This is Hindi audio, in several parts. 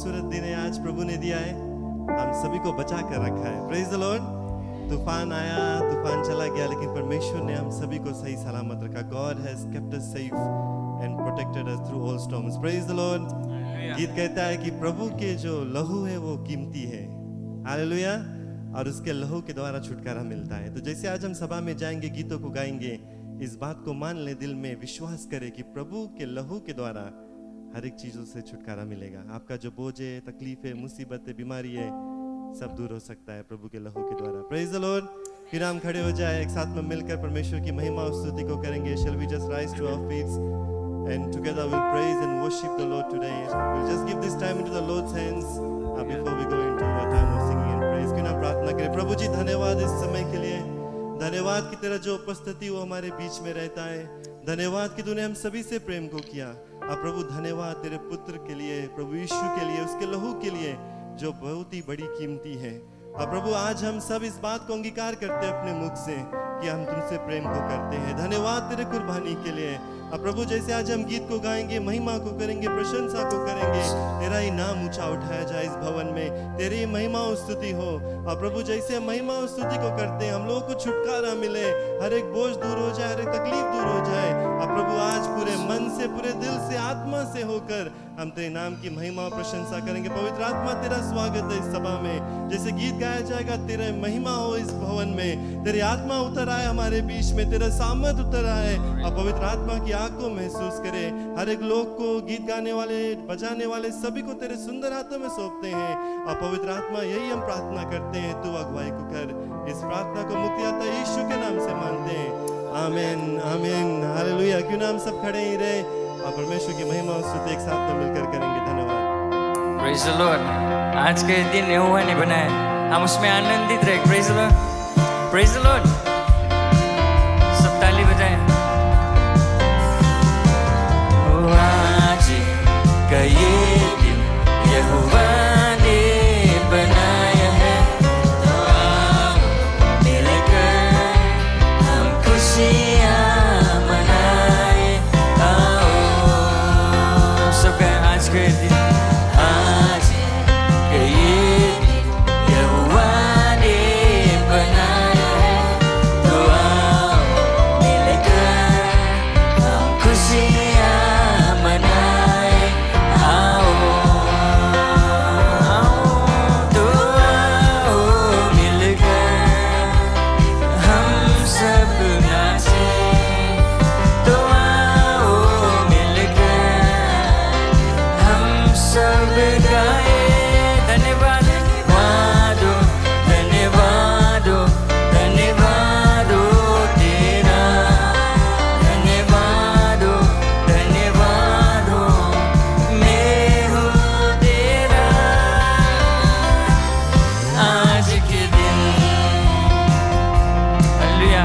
खूबसूरत दिन है आज प्रभु ने दिया है, हम सभी को बचा कर रखा है। Praise the Lord. तूफान आया, तूफान चला गया, लेकिन परमेश्वर ने हम सभी को सही सलामत रखा। God has kept us safe and protected us through all storms. Praise the Lord. गीत कहता है कि प्रभु के जो लहू है वो कीमती है, हालेलुया, और उसके लहू के द्वारा छुटकारा मिलता है। तो जैसे आज हम सभा में जाएंगे, गीतों को गाएंगे, इस बात को मान ले, दिल में विश्वास करें कि प्रभु के लहू के द्वारा हर एक चीजों से छुटकारा मिलेगा। आपका जो बोझ है, तकलीफ है, मुसीबत है, बीमारी है, सब दूर हो सकता है प्रभु के लहू के द्वारा। Praise the Lord. फिर हम खड़े हो जाए, एक साथ में मिलकर परमेश्वर की महिमा और स्तुति को करेंगे। Shall we just rise to our feet and together we'll praise and worship the Lord today. We'll just give this time into the Lord's hands before we go into a time of singing and praise. क्यों ना प्रार्थना करें। प्रभु जी धन्यवाद इस समय के लिए, धन्यवाद कि तेरा जो उपस्थिति वो हमारे बीच में रहता है। धन्यवाद कि तूने हम सभी से प्रेम को किया। अब प्रभु धन्यवाद तेरे पुत्र के लिए, प्रभु यीशु के लिए, उसके लहू के लिए जो बहुत ही बड़ी कीमती है। अब प्रभु आज हम सब इस बात को अंगीकार करते हैं अपने मुख से कि हम तुमसे प्रेम को करते हैं। धन्यवाद तेरे कुर्बानी के लिए। अब प्रभु जैसे आज हम गीत को गाएंगे, महिमा को करेंगे, प्रशंसा को करेंगे, तेरा ही नाम ऊंचा उठाया जाए इस भवन में, तेरी महिमा और स्तुति हो। और प्रभु जैसे महिमा और स्तुति को करते हैं, हम लोगों को छुटकारा मिले, हर एक बोझ दूर हो जाए, हर एक तकलीफ दूर हो जाए। अब प्रभु आज पूरे मन से, पूरे दिल से, आत्मा से होकर हम तेरे नाम की महिमा और प्रशंसा करेंगे। पवित्र आत्मा तेरा स्वागत है इस सभा में। जैसे गीत गाया जाएगा, तेरा महिमा हो इस भवन में, तेरी आत्मा उतर आए हमारे बीच में, तेरा सामर्थ उतर आए। और पवित्र आत्मा की आग को महसूस करे। हर एक लोग को, गीत गाने वाले, बजाने वाले, सभी को तेरे सुंदर हाथों में सौंपते हैं। और पवित्र आत्मा यही हम प्रार्थना करते हैं, तू अगुवाई को कर। इस प्रार्थना को मुक्तिदाता यीशु के नाम से मांगते हैं, आमीन, आमीन, हालेलुया। क्यों ना हम सब खड़े ही रहे और परमेश्वर की महिमा और स्तुति एक साथ में मिलकर करेंगे। धन्यवाद। Praise the Lord. आज के दिन यहोवा ने बनाया, हम उसमें आनंदित रहे। Praise the Lord, praise the Lord. सब ताली बजाएं। आज का ये दिन यहोवा ने बनाया है, तो आओ मिलकर हम खुशियाँ मनाए। आओ सबका आज का दिन, आज का ये दिन यहोवा ने बनाया है, तो आओ मिलकर हम खुशियाँ मनाए। आओ तो आओ मिलकर हम सब नाचे, तो आओ मिलकर हम सब गाए। धन्यवाद वादो, धन्यवाद हो, धन्यवाद हो तेरा, धन्यवाद हो, धन्यवाद हो, मैं हूँ तेरा। आज के दिन हालेलुया।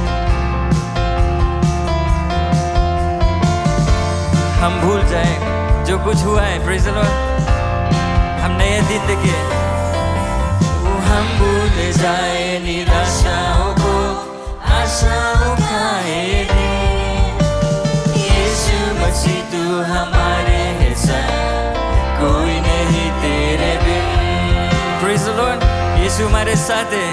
हम भूल जाए जो कुछ हुआ है, प्रेज द लॉर्ड। हम नए दिन देखे, हम भूल जाए निराशाओं को, आशाओं का ये दिन। यीशु मसीह तू हमारे है साथ, कोई नहीं तेरे बिन। Praise the Lord. यीशु हमारे साथ है।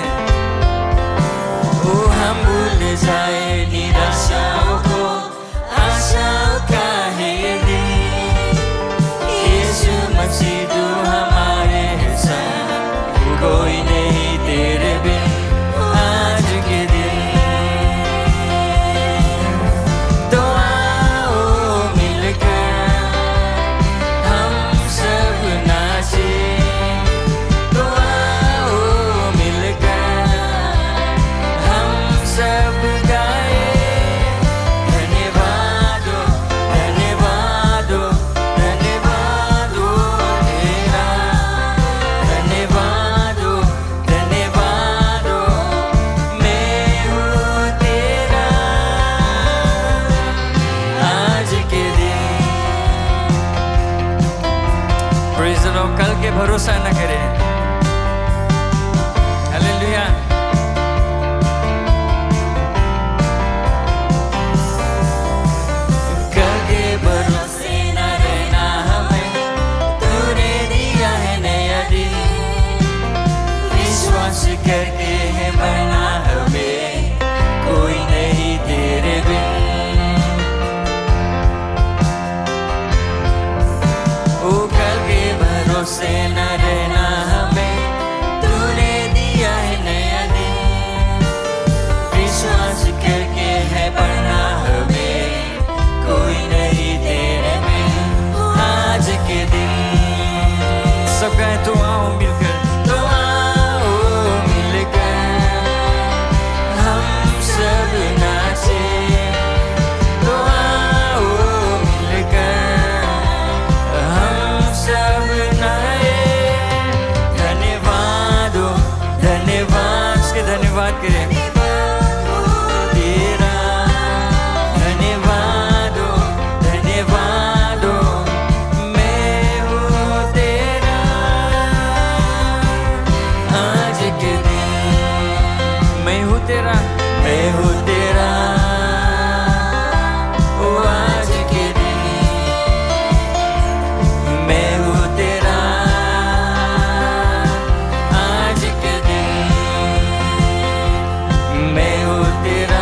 ओ हम भूल जाए निराशाओं को, आशाओं का है ये दिन। यीशु मसीह तू हमारे है साथ, कोई नहीं तेरे बिन। आज के दिन तो आओ मिलकर हम सब नाचे, तो आओ मिलकर हम सब गाए। धन्यवाद हो, धन्यवाद हो, धन्यवाद हो तेरा, धन्यवाद हो, धन्यवाद हो, मैं हूँ तेरा। आज के दिन प्रेज द लॉर्ड। कल के भरोसा न करें, हालेलुया। कल के भरोसे न रहना हमें, तूने दिया से न रहना हमें, तूने दिया है नया दिन। विश्वास करके है बढ़ना हमें, कोई नहीं तेरे में आज के दिन। सब गाएं तो आओ मिलकर, तो आओ मिलकर हम सब नाचे, तो आओ मिलकर हम सब नाए। धन्यवाद हो, धन्यवाद, उसके धन्यवाद करें तेरा। धन्यवाद हो, धन्यवाद हो, मैं हूँ तेरा आज के दिन। मैं हूँ तेरा, मैं हूँ तेरा ओ आज के दिन। मैं हूँ तेरा आज के दिन। मैं हूँ तेरा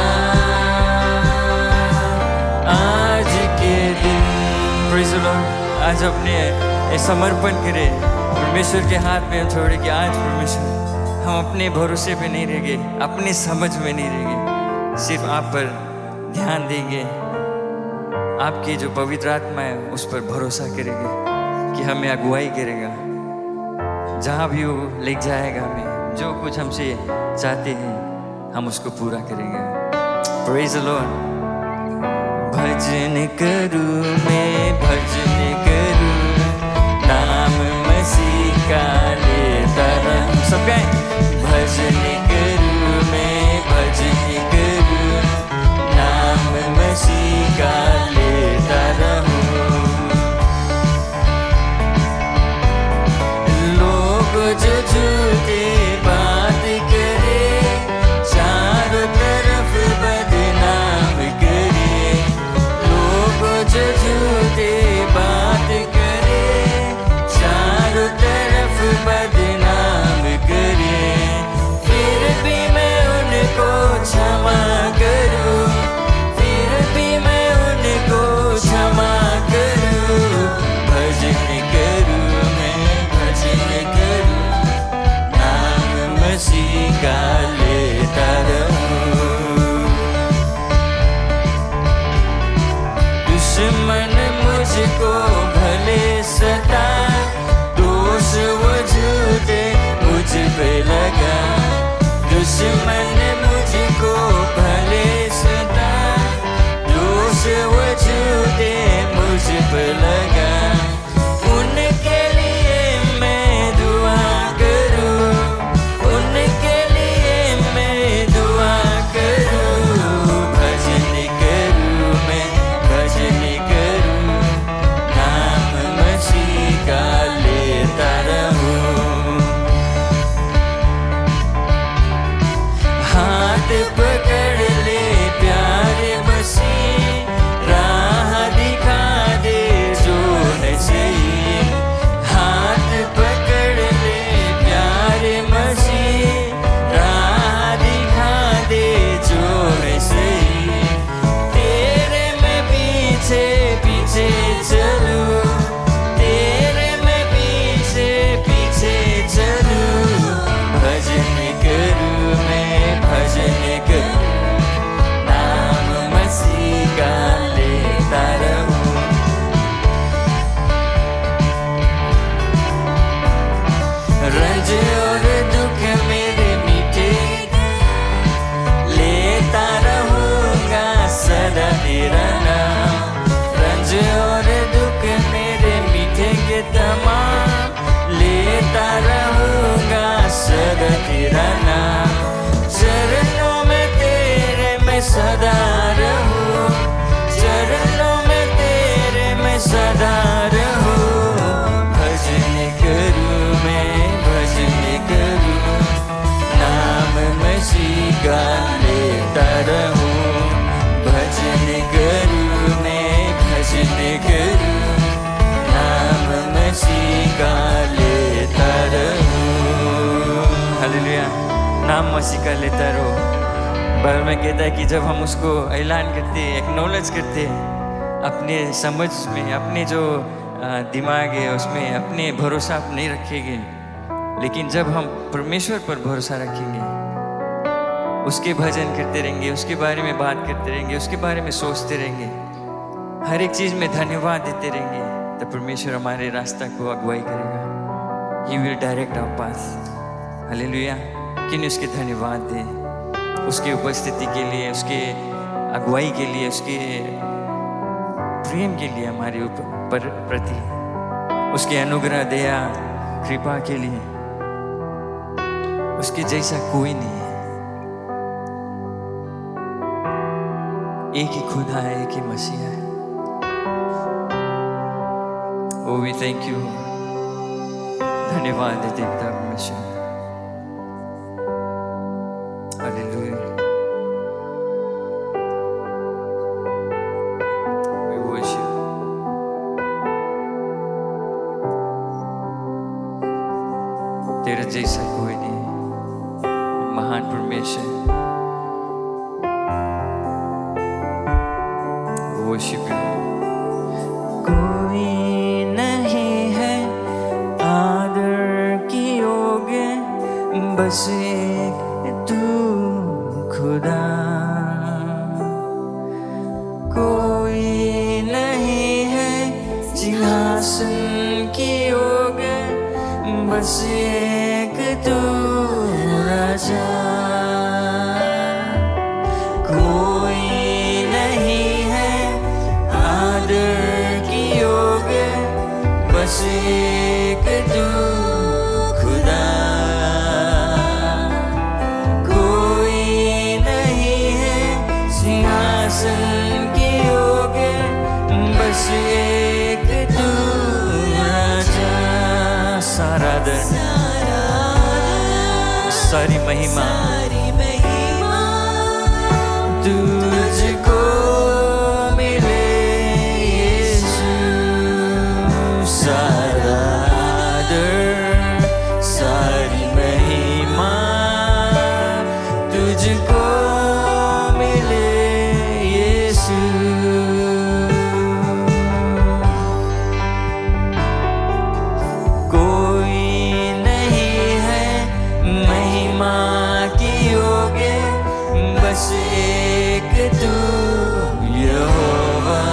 आज के दिन। Praise the Lord। आज अपने ये समर्पण करें परमेश्वर के हाथ में, हम छोड़े कि आज परमेश्वर हम अपने भरोसे पे नहीं रहेंगे, अपनी समझ में नहीं रहेंगे, सिर्फ आप पर ध्यान देंगे, आपकी जो पवित्र आत्मा है उस पर भरोसा करेंगे कि हमें अगुवाई करेगा, जहाँ भी वो ले जाएगा, हमें जो कुछ हमसे चाहते हैं हम उसको पूरा करेंगे। Praise the Lord। भजन करूँ मैं, भजन करूँ, नाम मसीह का लेता रहूं। सब गाएं। भजन करूँ मैं, भजन करूँ, नाम मसीह का लेता रहूं। लोग जो झूठे बात करे, चारों तरफ बदनाम करे। लोग जो झूठे बात करे, चारों तरफ बदनाम करे, फिर भी मैं उनको क्षमा करूं, फिर भी मैं उनको क्षमा करूं। भजन करूं मैं, भजन करूं, नाम मसीह का लेता रहूं। दुश्मन मुझको भले सता, दोष वो झूठे मुझ पे लगा। दुश्मन मुझको भले सता, दोष वो झूठे मुझ पे लगा। उनके लिए मैं दुआ करूं, उनके लिए मैं दुआ करूं। भजन करूं मैं, भजन करूं, नाम मसीह का लेता रहूं। हाथ पकड़ ले प्यारे मसीह, राह दिखा दे जो है सही। हाथ पकड़ ले प्यारे मसीह, राह दिखा दे जो है सही। तेरे में पीछे पीछे चलूं, तेरे में पीछे पीछे चलूं। भजन करूं मैं, भजन करूं, नाम मसीह का लेता रहूं। रंज और दुख मेरे मीठे, लेता रहूंगा सदा तेरा नाम। रंज और दुख मेरे मीठे के तमाम, लेता रहूंगा सदा तेरा नाम। चरणों में तेरे मैं सदा रहूं, चरणों में तेरे मैं सदा रहूं। भजन करूं मैं, भजन करूं, नाम मसीह का लेता रहूं। भजन करूं मैं, भजन करूं, नाम मसीह का लेता रहूं। हालेलुया। नाम मसीह का लेता रहो। बाइबल में कहता है कि जब हम उसको ऐलान करते, एक्नॉलेज करते, अपने समझ में, अपने जो दिमाग है उसमें अपने भरोसा आप नहीं रखेंगे, लेकिन जब हम परमेश्वर पर भरोसा रखेंगे, उसके भजन करते रहेंगे, उसके बारे में बात करते रहेंगे, उसके बारे में सोचते रहेंगे, हर एक चीज़ में धन्यवाद देते रहेंगे, तो परमेश्वर हमारे रास्ता को अगुवाई करेगा। He will direct our path. Hallelujah. किन उसके धन्यवाद दे, उसकी उपस्थिति के लिए, उसके अगुवाई के लिए, उसके प्रेम के लिए, हमारे ऊपर प्रति उसके अनुग्रह, दया, कृपा के लिए। उसके जैसा कोई नहीं है। एक ही खुदा है, एक ही मसीहा है। Oh, we thank you. धन्यवाद देते पिता परमेश्वर। हालेलुया। We worship. तेरे जैसा कोई नहीं, महान परमेश्वर। Worship you. कोई नहीं है आदर की योग्य, बस एक तू खुदा। कोई नहीं है सिंहासन की योग्य, बस एक तू राजा। कोई नहीं है आदर की योग्य, बस एक तू खुदा। कोई नहीं है सिंहासन की योग्य, बस एक तू राजा। सारा दर, सारी महिमा तुझको मिले यीशु। सारा आदर, सारी महिमा तुझको मिले यीशु। कोई नहीं है महिमा की योग्य, बस एक तू यहोवा।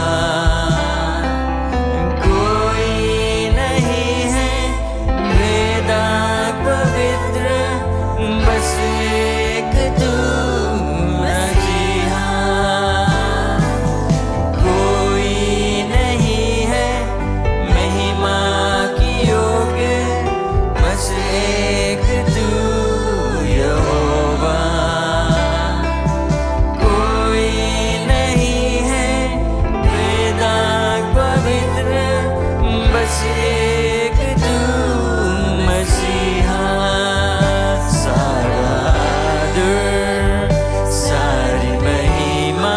कोई नहीं है वेदा पवित्र, बस एक तू मसीहा। कोई नहीं है महिमा की योग्य, बस एक तू यहोवा। कोई नहीं है वेदा पवित्र, बस एक तू मसीहा। सारा आदर, सारी महिमा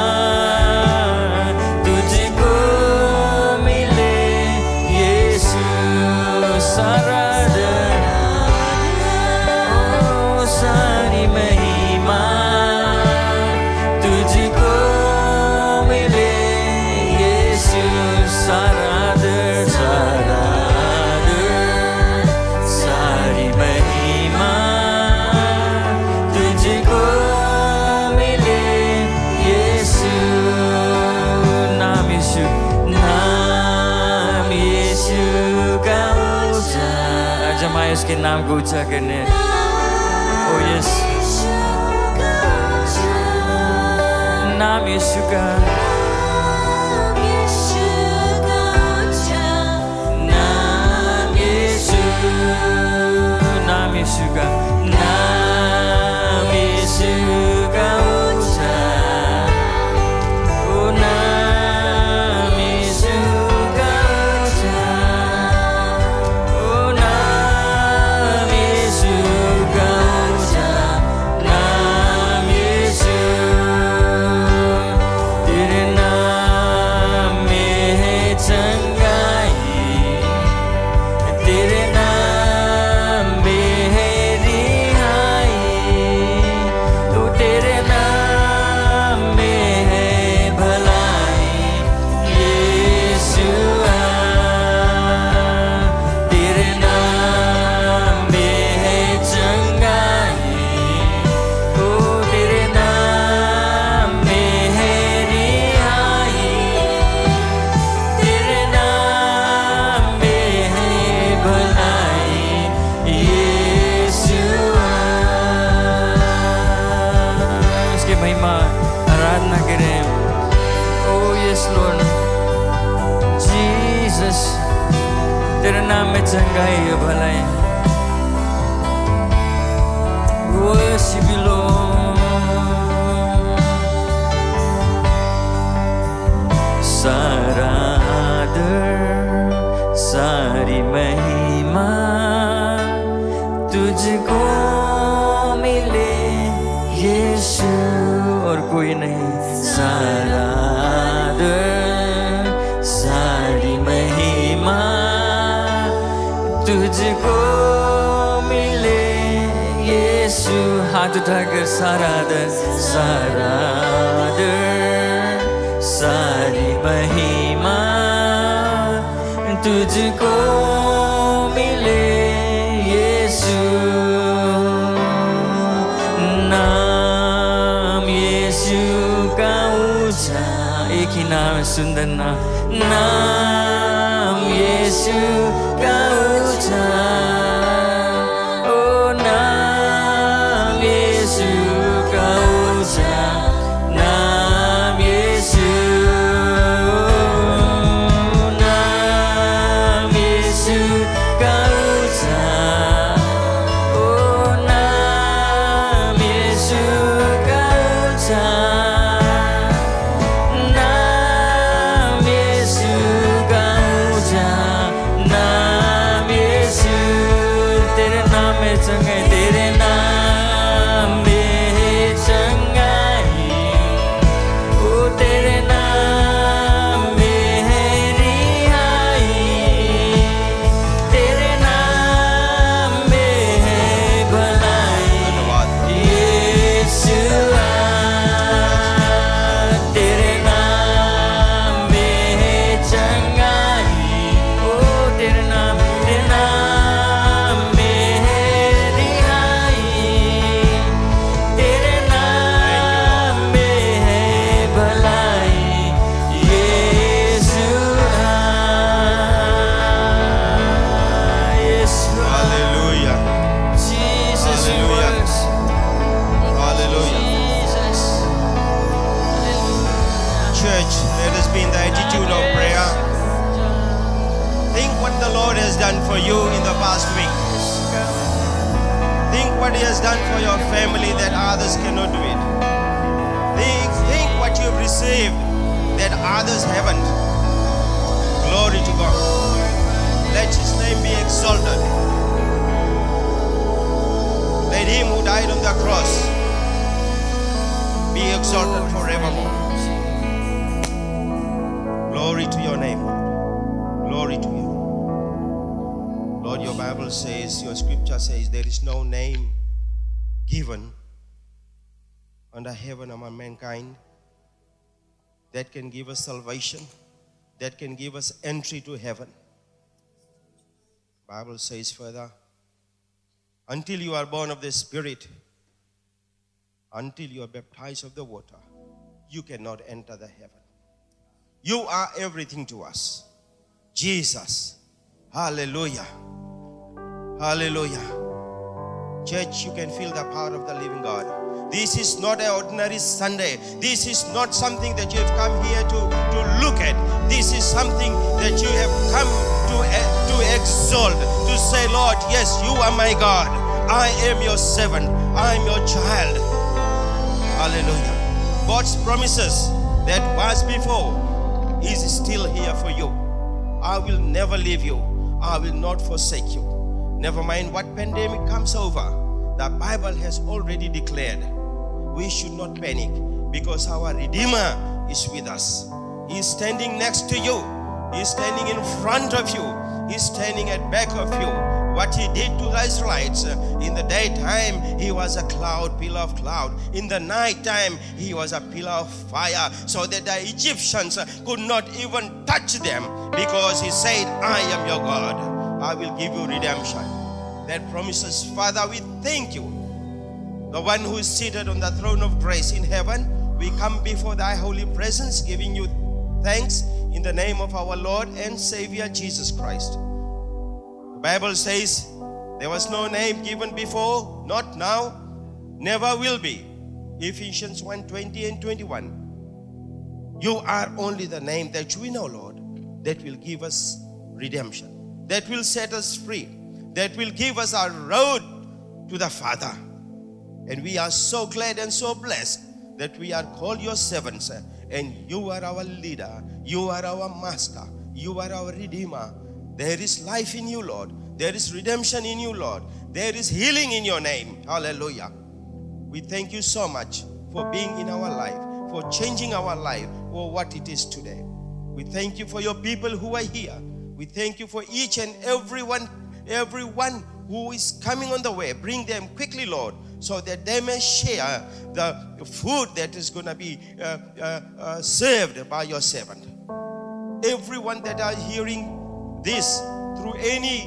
तुझको मिले यीशु। सारा आदर, ओ सारी महिमा तुझको मिले यीशु। सारा आदर, सारा आदर, सारी महिमा तुझको मिले यीशु। नाम यीशु, नाम यीशु का ऊंचा। आज हम आए उसके नाम को ऊंचा करने। ओ यस, नाम यीशु का, नाम यीशु, नाम यीशु का, नाम यीशु का ऊंचा। ओ नाम यीशु का ऊंचा, ओ नाम यीशु का ऊंचा। नाम यीशु, तेरे नाम में है चंगाई, तेरे नाम में है रिहाई। तेरे नाम में चंगाई है, भलाई है। Worship you, Lord. सारा आदर, सारी महिमा तुझको मिले यीशु, और कोई नहीं। सारा आदर, सारी महिमा तुझको मिले यीशु। हाथ उठाकर सारा आदर, सारा आदर, सारी महिमा तुझको मिले यीशु। नाम यीशु का ऊंचा, एक ही नाम है, सुंदर नाम। नाम यीशु का ऊंचा, ओ नाम यीशु का ऊंचा, नाम यीशु, नाम यीशु का ऊंचा, ओ नाम यीशु का ऊंचा, नाम यीशु का ऊंचा, नाम यीशु। तेरे नाम में चंगाई, तेरे नाम में चंगाई, ओ तेरे नाम में है रिहाई, तेरे नाम में है भलाई। यीशुआ, तेरे नाम में है चंगाई, ओ तेरे नाम में है रिहाई, तेरे नाम में है भलाई। Yeshua, Yeshua, Hallelujah. Jesus, we Hallelujah. worship Hallelujah. Jesus. Hallelujah. Church, let us be in the attitude of prayer. Think what the Lord has done for you in the past week. Think what He has done for your family that others cannot do it. Think what you have received that others haven't. Glory to God. Let His name be exalted. Let Him who died on the cross be exalted forevermore. Glory to your name, Lord. Glory to you. Lord, your Bible says, your scripture says, there is no name given under heaven among mankind that can give us salvation, that can give us entry to heaven. Bible says further, until you are born of the Spirit, until you are baptized of the water, you cannot enter the heaven. You are everything to us. Jesus. Hallelujah. Hallelujah. Church, you can feel the power of the living God. This is not an ordinary Sunday. This is not something that you have come here to look at. This is something that you have come to exalt, to say, Lord, yes, you are my God. I am your servant. I am your child. Hallelujah. God's promises that was before is still here for you. I will never leave you. I will not forsake you. Never mind what pandemic comes over. The Bible has already declared we should not panic because our Redeemer is with us. He is standing next to you. He is standing in front of you. He is standing at back of you. What He did to the Israelites, in the daytime He was a cloud, pillar of cloud. In the night time He was a pillar of fire, so that the Egyptians could not even touch them, because He said, I am your God. I will give you redemption. That promises, Father, we thank you. The one who is seated on the throne of grace in heaven, we come before thy holy presence, giving you thanks in the name of our Lord and Savior Jesus Christ. The Bible says there was no name given before, not now, never will be. Ephesians 1:20 and 21. You are only the name that we know, Lord, that will give us redemption. that will set us free, that will give us our road to the Father. And we are so glad and so blessed that we are called your servants, and you are our leader, you are our master, you are our redeemer. There is life in you, Lord. There is redemption in you, Lord. There is healing in your name. Hallelujah. We thank you so much for being in our life, for changing our life for what it is today. We thank you for your people who are here. We thank you for each and everyone who is coming on the way. Bring them quickly, Lord, so that they may share the food that is going to be served by your servant. Everyone that are hearing this through any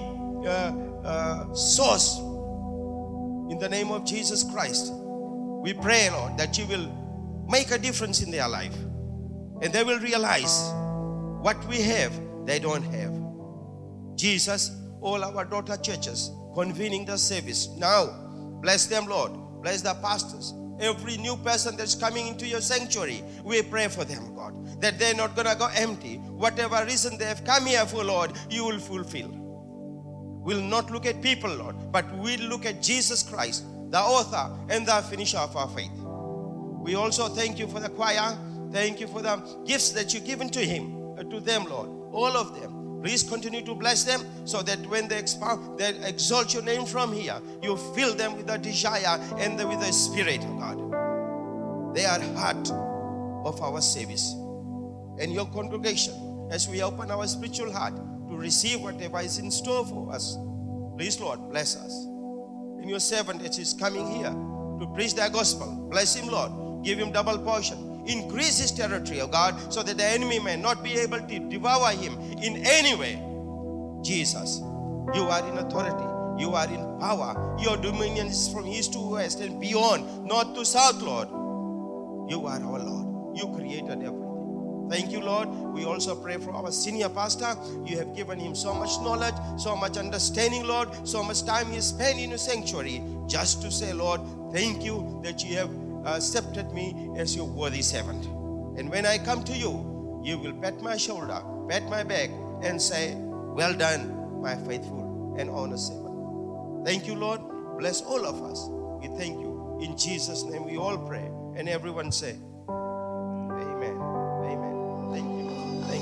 source, in the name of Jesus Christ, we pray, Lord, that you will make a difference in their life, and they will realize what we have, they don't have. Jesus, all our daughter churches convening the service now, bless them, Lord. Bless the pastors. Every new person that's coming into your sanctuary, we pray for them, God, that they're not going to go empty. Whatever reason they have come here for, Lord, you will fulfill. We'll not look at people, Lord, but we'll look at Jesus Christ, the author and the finisher of our faith. We also thank you for the choir. Thank you for the gifts that you've given to them, Lord, all of them. Please continue to bless them so that when they exalt your name from here, you fill them with the desire and with the spirit of God. They are heart of our service. And your congregation, as we open our spiritual heart to receive whatever is in store for us, please, Lord, bless us. And your servant that is coming here to preach the gospel, bless him, Lord. Give him double portion. Increase his territory, oh God, so that the enemy may not be able to devour him in any way. Jesus, you are in authority. You are in power. Your dominion is from east to west and beyond, north to south, Lord. You are our Lord. You created everything. Thank you, Lord. We also pray for our senior pastor. You have given him so much knowledge, so much understanding, Lord, so much time he spent in your sanctuary just to say, Lord, thank you that you have accepted me as your worthy servant. And when I come to you, you will pat my shoulder, pat my back, and say, well done, my faithful and honest servant. Thank you, Lord. Bless all of us. We thank you. In Jesus' name we all pray. And everyone say, amen. Amen. Thank you. Thank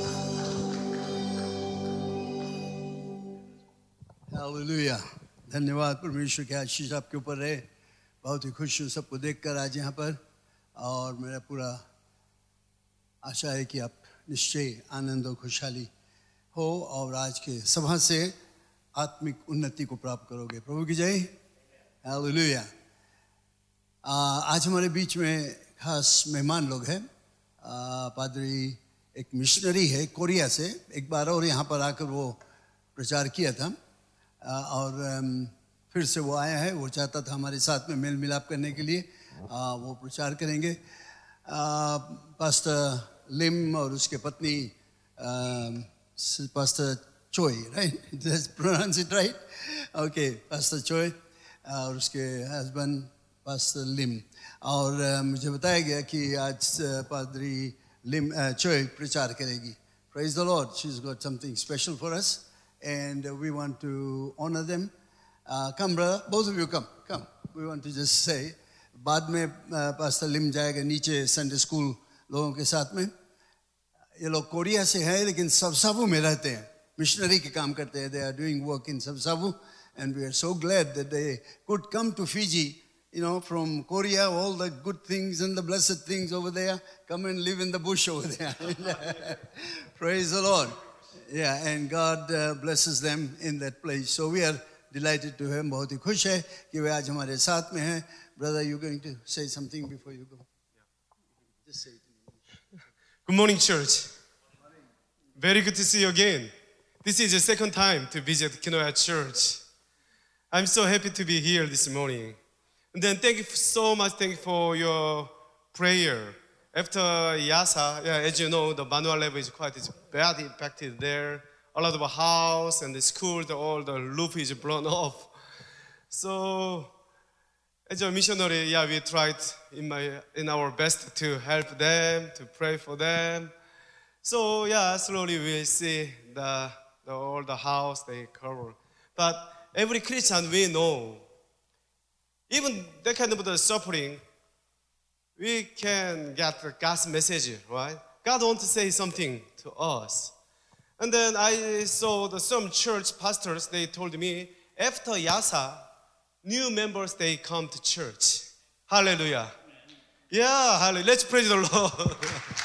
you. Hallelujah. धन्यवाद परमेश्वर की आशीष आपके ऊपर रहे। बहुत ही खुश हूँ सबको देखकर आज यहाँ पर, और मेरा पूरा आशा है कि आप निश्चय आनंद और खुशहाली हो और आज के सभा से आत्मिक उन्नति को प्राप्त करोगे। प्रभु की जय। हालेलुया। आज हमारे बीच में खास मेहमान लोग हैं। पादरी एक मिशनरी है कोरिया से, एक बार और यहाँ पर आकर वो प्रचार किया था, और फिर से वो आया है। वो चाहता था हमारे साथ में मेल मिलाप करने के लिए वो प्रचार करेंगे। पास्टर लिम और उसके पत्नी pastor Choi, right? Did I pronounce it right? Okay, pastor Choi और उसके हस्बैंड पास्टर लिम। और मुझे बताया गया कि आज पादरी लिम चोय प्रचार करेगी। Praise the Lord. She's got something special for us and we want to honor them. Come, brother. Both of you come. Come. We want to just say. बाद में पास्टर लिम जाएगा नीचे संडे स्कूल लोगों के साथ में। ये लोग कोरिया से हैं लेकिन सबसाबू में रहते हैं, मिशनरी के काम करते हैं। They are doing work in Sabsavu, and we are so glad that they could come to Fiji. You know, from Korea, all the good things and the blessed things over there, come and live in the bush over there. Praise the Lord. Yeah, and God blesses them in that place. So we are delighted to have. बहुत ही खुश है कि वे आज हमारे साथ में हैं। Brother, you going to say something before you go? Just say it in English. Good morning, church. Very good to see you again. This is the second time to visit Kinoya Church. I'm so happy to be here this morning. And then thank you so much. Thank you for your prayer. After Yasa, as you know, the Banua level is quite bad impacted there. A lot of house and the school, all the roof is blown off. So, as a missionary, we tried in our best to help them, to pray for them. So, slowly we see the all the house they cover. But every Christian we know, even that kind of the suffering, we can get God's message, right? God wants to say something to us. And then I saw some church pastors, they told me, after Yasa, new members, they come to church. Hallelujah. Yeah, hallelujah. Let's praise the Lord.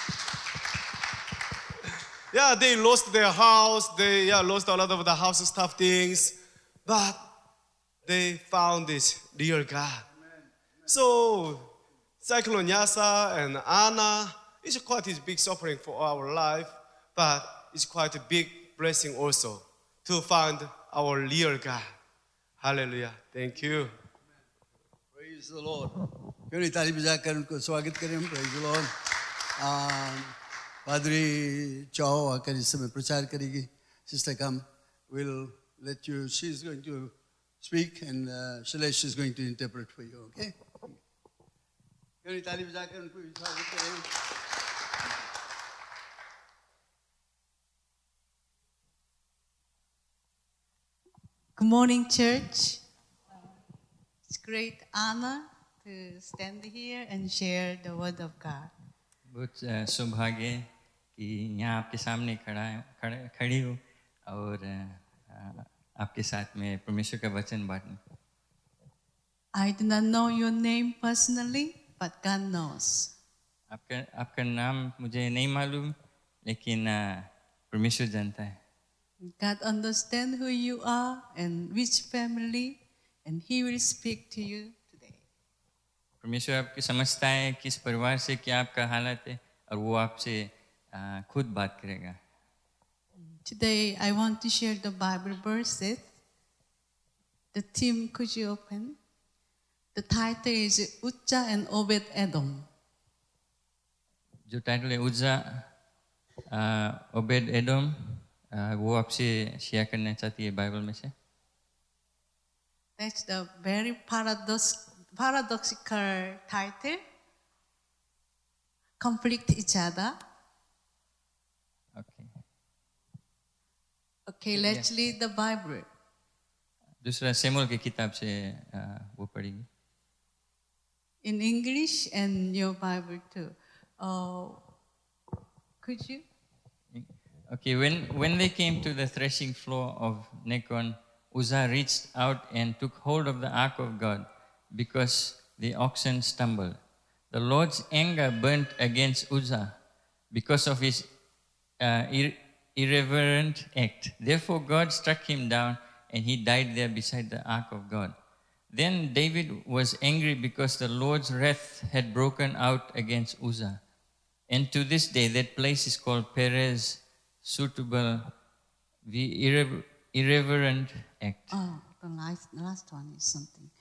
Yeah, they lost their house. They lost a lot of the house stuff things. But they found this real God. So, Cyclone Yasa and Anna, it's quite a big suffering for our life, but it's quite a big blessing also to find our real God. Hallelujah. Thank you. Praise the Lord. क्यों नहीं ताली बजाकर उनको स्वागत करें हम? Praise the Lord. पादरी चाओ आकर इस समय प्रचार करेगी. Sister come, we'll let you. She's going to speak and Shailesh is going to interpret for you. Okay? क्यों नहीं ताली बजाकर उनको स्वागत करें? Good morning, church. It's great honor to stand here and share the word of God. बहुत सौभाग्य है कि यहाँ आपके सामने खड़ी हूँ और आपके साथ में परमेश्वर का वचन बांटूं. I do not know your name personally, but God knows. आपका नाम मुझे नहीं मालूम, लेकिन परमेश्वर जानता है. God understands who you are and which family, and He will speak to you today. परमेश्वर आपको समझता है किस परिवार से क्या आपका हालत है और वो आपसे खुद बात करेगा. Today, I want to share the Bible verses. The theme, could you open? The title is Uzzah and Obed Edom. जो टाइटल है उज्जा ओबेद एडोम, वो आपसे शेयर करना चाहती है बाइबल में से. That's the very paradoxical title. Conflict each other. Okay. Okay, let's read the Bible. दूसरा सैमुएल की किताब से वो पढ़ेगी. In English and your Bible too. Could you? Okay, when they came to the threshing floor of Nacon, Uzzah reached out and took hold of the ark of God because the oxen stumbled. The Lord's anger burnt against Uzzah because of his irreverent act. Therefore, God struck him down and he died there beside the ark of God. Then David was angry because the Lord's wrath had broken out against Uzzah. And to this day, that place is called Perez, suitable, the irreverent act. Oh, the last one is something.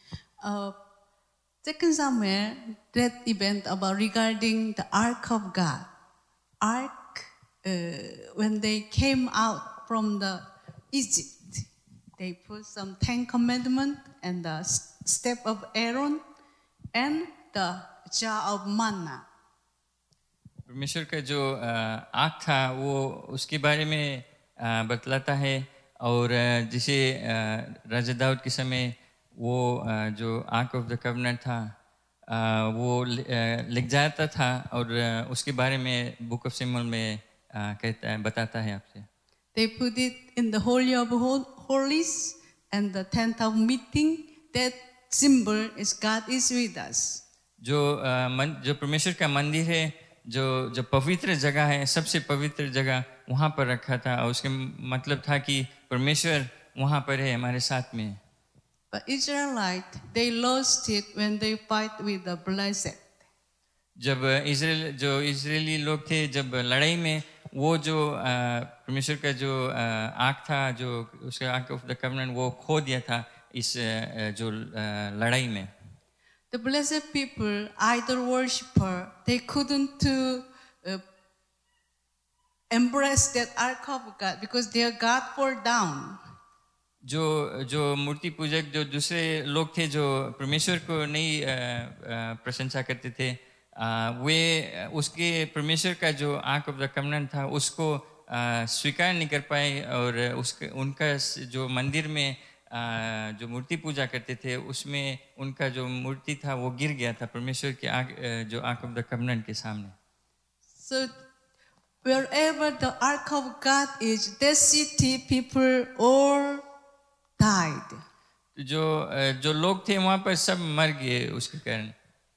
2 Samuel, that event about regarding the Ark of God. Ark, when they came out from the Egypt, they put some 10 commandments and the step of Aaron and the jar of manna. परमेश्वर का जो आँख था वो उसके बारे में बतलाता है और जिसे राजा दाऊद के समय वो जो आर्क ऑफ द कवनेंट था वो लिख जाता था और उसके बारे में बुक ऑफ सैमुएल में कहता है बताता है आपसे. They put it in the Holy of Holies and the tent of meeting. That symbol is God is with us. जो परमेश्वर का मंदिर है, जो पवित्र जगह है, सबसे पवित्र जगह वहाँ पर रखा था और उसके मतलब था कि परमेश्वर वहाँ पर है हमारे साथ में. But Israelites, they lost it when they fight with the blessed. जब इजरायली लोग थे, जब लड़ाई में वो जो परमेश्वर का जो आँख था, जो उसका आर्क ऑफ द कवनेंट वो खो दिया था इस जो लड़ाई में. The blessed people, idol worshiper, they couldn't embrace that ark of God because their God fall down. जो मूर्ति पूजक जो दूसरे लोग थे जो परमेश्वर को नहीं प्रशंसा करते थे, वे उसके परमेश्वर का जो आर्क ऑफ द कवनेंट था उसको स्वीकार नहीं कर पाए और उसके उनका जो मंदिर में जो मूर्ति पूजा करते थे उसमें उनका जो मूर्ति था वो गिर गया था परमेश्वर के जो आर्क ऑफ द कवनेंट के सामने. So wherever the ark of God is, that city people all died. जो लोग थे वहाँ पर सब मर गए उसके कारण.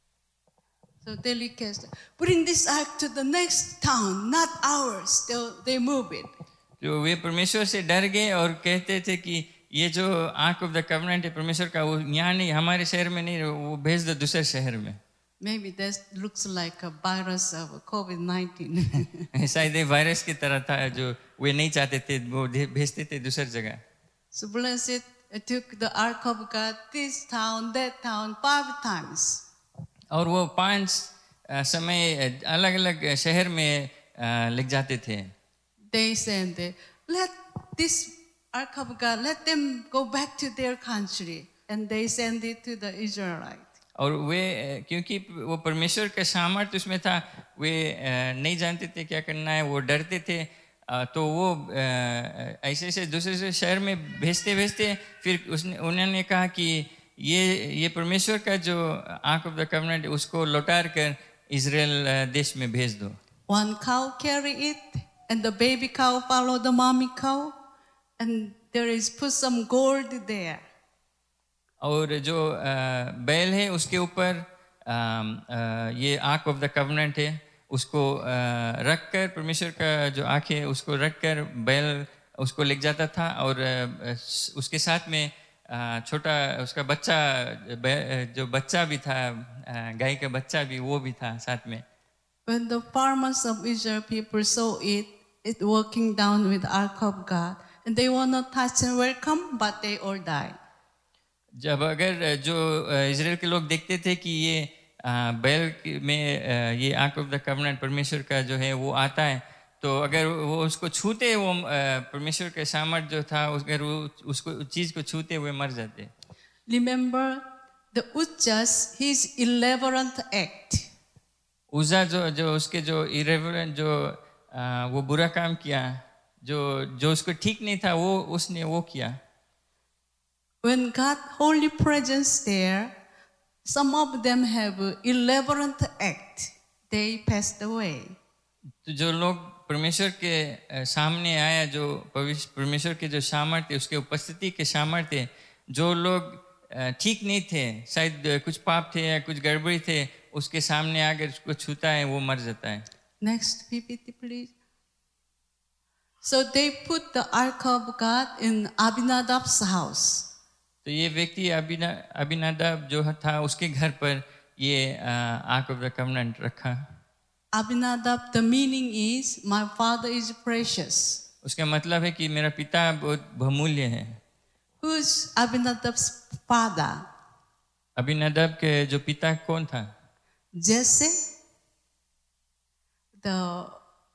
So they request, bring this ark to the next town, not ours. So they move it. तो वे परमेश्वर से डर गए और कहते थे कि ये जो आर्क ऑफ द कवनेंट है परमेश्वर का वो यहाँ नहीं हमारे शहर में नहीं वो भेज दो दूसरे शहर में. Maybe that looks like a virus of COVID-19. शायद ये वायरस की तरह था जो वे नहीं चाहते थे वो भेजते थे दूसरी जगह. So blessed took the ark of God, this town, that town, 5 times. और वो 5 समय अलग अलग शहर में ले जाते थे. They said, let this ark of God, let them go back to their country. And they send it to the Israelites. और वे क्योंकि वो परमेश्वर का सामर्थ्य उसमें था वे नहीं जानते थे क्या करना है वो डरते थे तो वो ऐसे ऐसे दूसरे शहर में भेजते भेजते फिर उन्होंने कहा कि ये परमेश्वर का जो आर्क ऑफ द कवनेंट उसको लौटार कर इजराइल देश में भेज दो. One cow carry it and the baby cow follow the mommy cow and there is put some gold there. और जो बैल है उसके ऊपर ये आर्क ऑफ द कवनेंट है उसको रखकर परमेश्वर का जो आँख है उसको रखकर बैल उसको ले जाता था और उसके साथ में छोटा उसका बच्चा जो बच्चा भी था गाय का बच्चा भी वो भी था साथ में. When the farmers of Israel people saw it walking down with ark of God and they want to touch and welcome but they all died. जब अगर जो इजराइल के लोग देखते थे कि ये बैल में ये आर्क ऑफ द कवनेंट परमेश्वर का जो है वो आता है तो अगर वो उसको छूते वो परमेश्वर के सामर्थ जो था अगर वो उसको चीज को छूते हुए मर जाते. Remember the Uzzah, his irreverent act. उज़ा जो उसके जो इरेवरेंट जो वो बुरा काम किया जो उसको ठीक नहीं था वो उसने वो किया. When God holy presence there, some of them have irreverent act. They passed away. तो जो लोग परमेश्वर के सामने आया जो परमेश्वर के जो सामर्थ्य उसके उपस्थिति के सामर्थ्य जो लोग ठीक नहीं थे शायद कुछ पाप थे या कुछ गड़बड़ी थे उसके सामने आकर उसको छूता है वो मर जाता है. Next PPT please. So they put the ark of God in Abinadab's house. तो ये व्यक्ति अबीनादाब जो था उसके घर पर ये आर्क ऑफ द कवनेंट रखा. Abinadab, the meaning is my father is precious. उसका मतलब है कि मेरा पिता बहुत बहुमूल्य है. Who's Abinadab's father? अबीनादाब के जो पिता कौन था? Jesse, the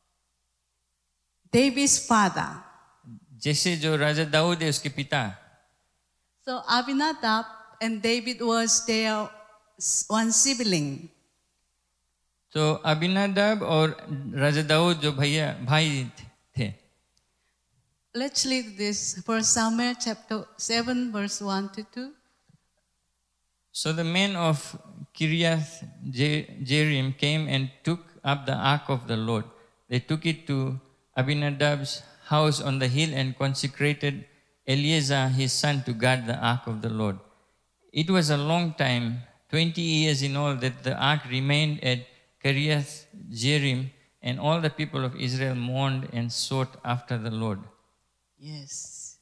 David's father. जैसे जो राजा दाऊद है उसके पिता. So Abinadab and David was their one sibling. तो अबीनादाब और राजा दाऊद जो भाई थे. Let's read this 1 Samuel chapter 7 verse 1 to 2. So the men of Kiriath Jearim came and took up the ark of the Lord. They took it to Abinadab's house on the hill and consecrated Eleazar his son to guard the ark of the Lord. It was a long time, 20 years in all, that the ark remained at Kiriath Jearim, and all the people of Israel mourned and sought after the Lord. Yes.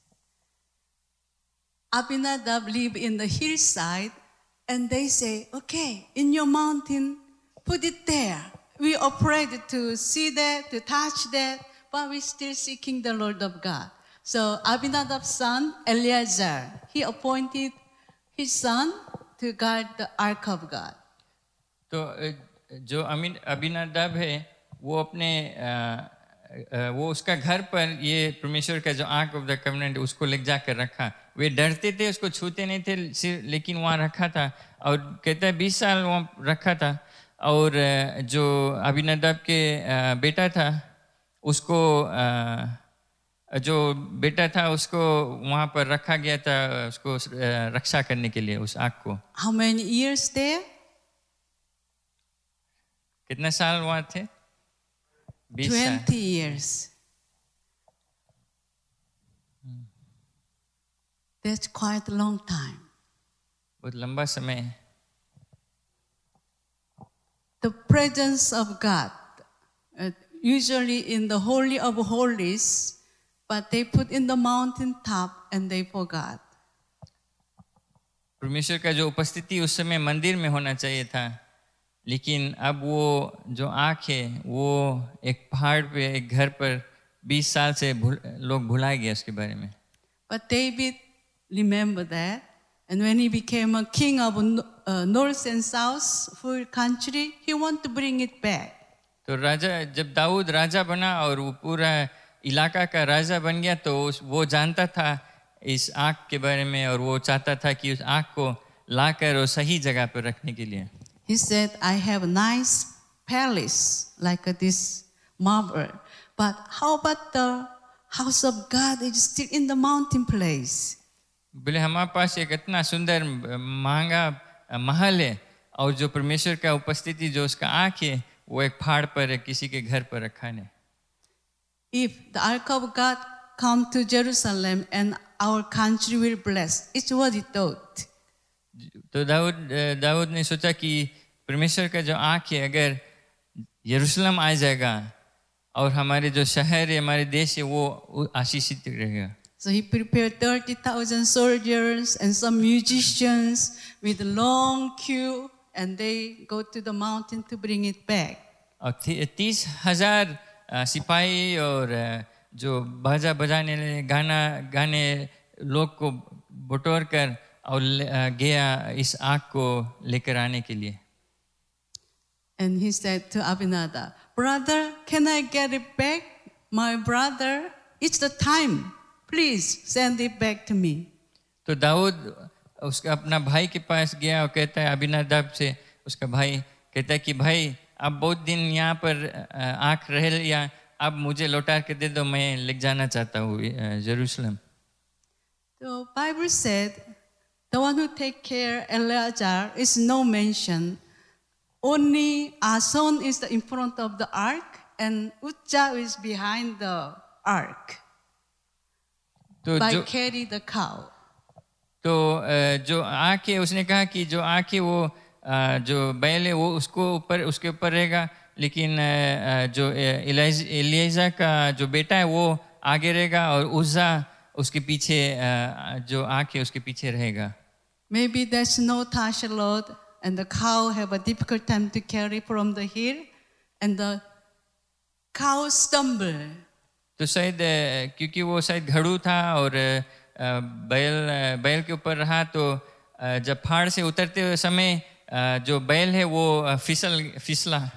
Abinadab lived in the hillside, and they say, okay, in your mountain, put it there. We are afraid to see that, to touch that, but we're still seeking the Lord of God. So Abinadab's son, Eleazar, he appointed his son to guard the ark of God. तो जो अबीनादाब है वो अपने वो उसका घर पर ये परमेश्वर का जो आर्क ऑफ द कवनेंट उसको ले जाकर रखा. वे डरते थे उसको छूते नहीं थे लेकिन वहाँ रखा था और कहता है 20 साल वहाँ रखा था. और जो अबीनादाब के बेटा था उसको जो बेटा था उसको वहाँ पर रखा गया था उसको रक्षा करने के लिए उस आग को। How many years there? कितने साल वहाँ थे? 20 साल। 20 years. That's quite a long time. बहुत लंबा समय है। The presence of God, usually in the Holy of Holies, but they put in the mountain top and they forgot. परमेश्वर का जो उपस्थिति उस समय मंदिर में होना चाहिए था, लेकिन अब वो जो आँख है वो एक पहाड़ पे एक घर पर 20 साल से लोग भुलाए गए उसके बारे में। But David remembered that, and when he became a king of north and south full country, he wanted to bring it back. तो राजा जब दाऊद राजा बना और वो पूरा इलाका का राजा बन गया तो वो जानता था इस आँख के बारे में और वो चाहता था कि उस आँख को लाकर और सही जगह पर रखने के लिए। He said, I have a nice palace like this marble, but how about the house of God is still in the mountain place? बोले हमारे पास एक इतना सुंदर महंगा महल है और जो परमेश्वर का उपस्थिति जो उसका आँख है वो एक पहाड़ पर किसी के घर पर रखा है। If the ark of God come to Jerusalem and our country will bless, it's what he thought. तो दाऊद ने सोचा कि परमेश्वर का जो आँख है अगर यरूशलेम आ जाएगा और हमारे जो शहर है हमारे देश है वो आशीषित रहेगा। So he prepared 30,000 soldiers and some musicians with a long queue, and they go to the mountain to bring it back. और 30,000 सिपाही और जो बाजा बजाने गाने लोग को बटोर कर और गया इस आग को लेकर आने के लिए। And he said to Abinadab, brother, can I get it back? My brother, it's the time. Please send it back to me. तो दाऊद उसका अपना भाई के पास गया और कहता है अबीनादाब से उसका भाई कहता है कि भाई अब बहुत दिन यहाँ पर आँख रह लिया, अब मुझे लौटा के दे दो, मैं ले जाना चाहता हूँ यरूशलेम। The Bible said the one who take care Eleazar is no mention. Only Ason is in front of the ark and Uzzah is behind the ark. तो By जो carry the cow. तो जो आँख है उसने कहा कि जो आँख है वो जो बैल है वो उसके ऊपर रहेगा, लेकिन जो एलिएज़र का जो बेटा है वो आगे रहेगा और उज्जा उसके पीछे जो आँख है उसके पीछे रहेगा। Maybe there's no Tasha load and the cow have a difficult time to carry from the hill and the cow stumble. तो शायद क्योंकि वो शायद घड़ू था और बैल के ऊपर रहा तो जब पहाड़ से उतरते हुए समय जो बैल है वो फिसला।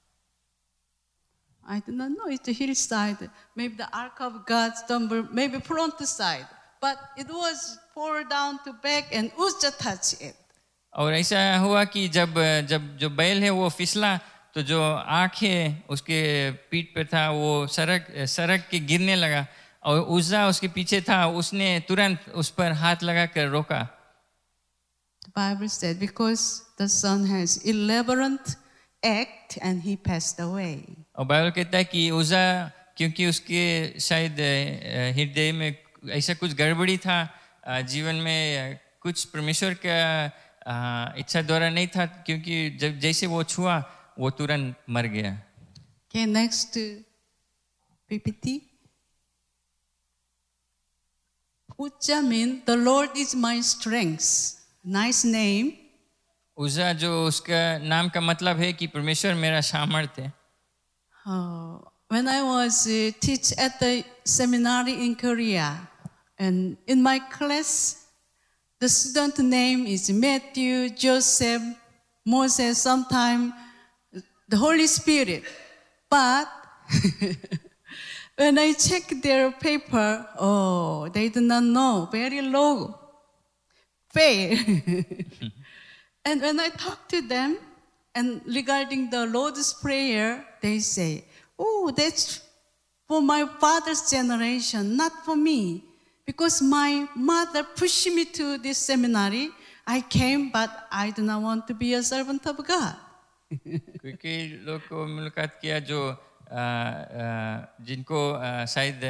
I do not know, it's the hillside. Maybe the ark of God stumbled, maybe front side. But it was poured down to back and Uzzah touched it. और ऐसा हुआ कि जब जो बैल है वो फिसला तो जो आँख है उसके पीठ पे था वो सड़क के गिरने लगा और उज्जा उसके पीछे था, उसने तुरंत उस पर हाथ लगा कर रोका। The Bible said because the son has 11th act and he passed away. और बाइबल कहता है कि उज्जा क्योंकि उसके शायद हृदय में ऐसा कुछ गड़बड़ी था, जीवन में कुछ परमेश्वर का इच्छा द्वारा नहीं था, क्योंकि जब जैसे वो छुआ वो तुरंत मर गया। Okay, next PPT. Uzzah means the Lord is my strength. Nice name. उज्जा जो उसका नाम का मतलब है कि परमेश्वर मेरा सामर्थ्य है। When I was teach at the seminary in Korea, and in my class, the student name is Matthew, Joseph, Moses, sometimes the Holy Spirit. But when I check their paper, oh, they do not know, very low, fail. And when I talk to them, and regarding the Lord's Prayer, they say, oh, that's for my father's generation, not for me. Because my mother pushed me to this seminary, I came, but I do not want to be a servant of God. क्योंकि लोग को मुलाकात किया जो जिनको शायद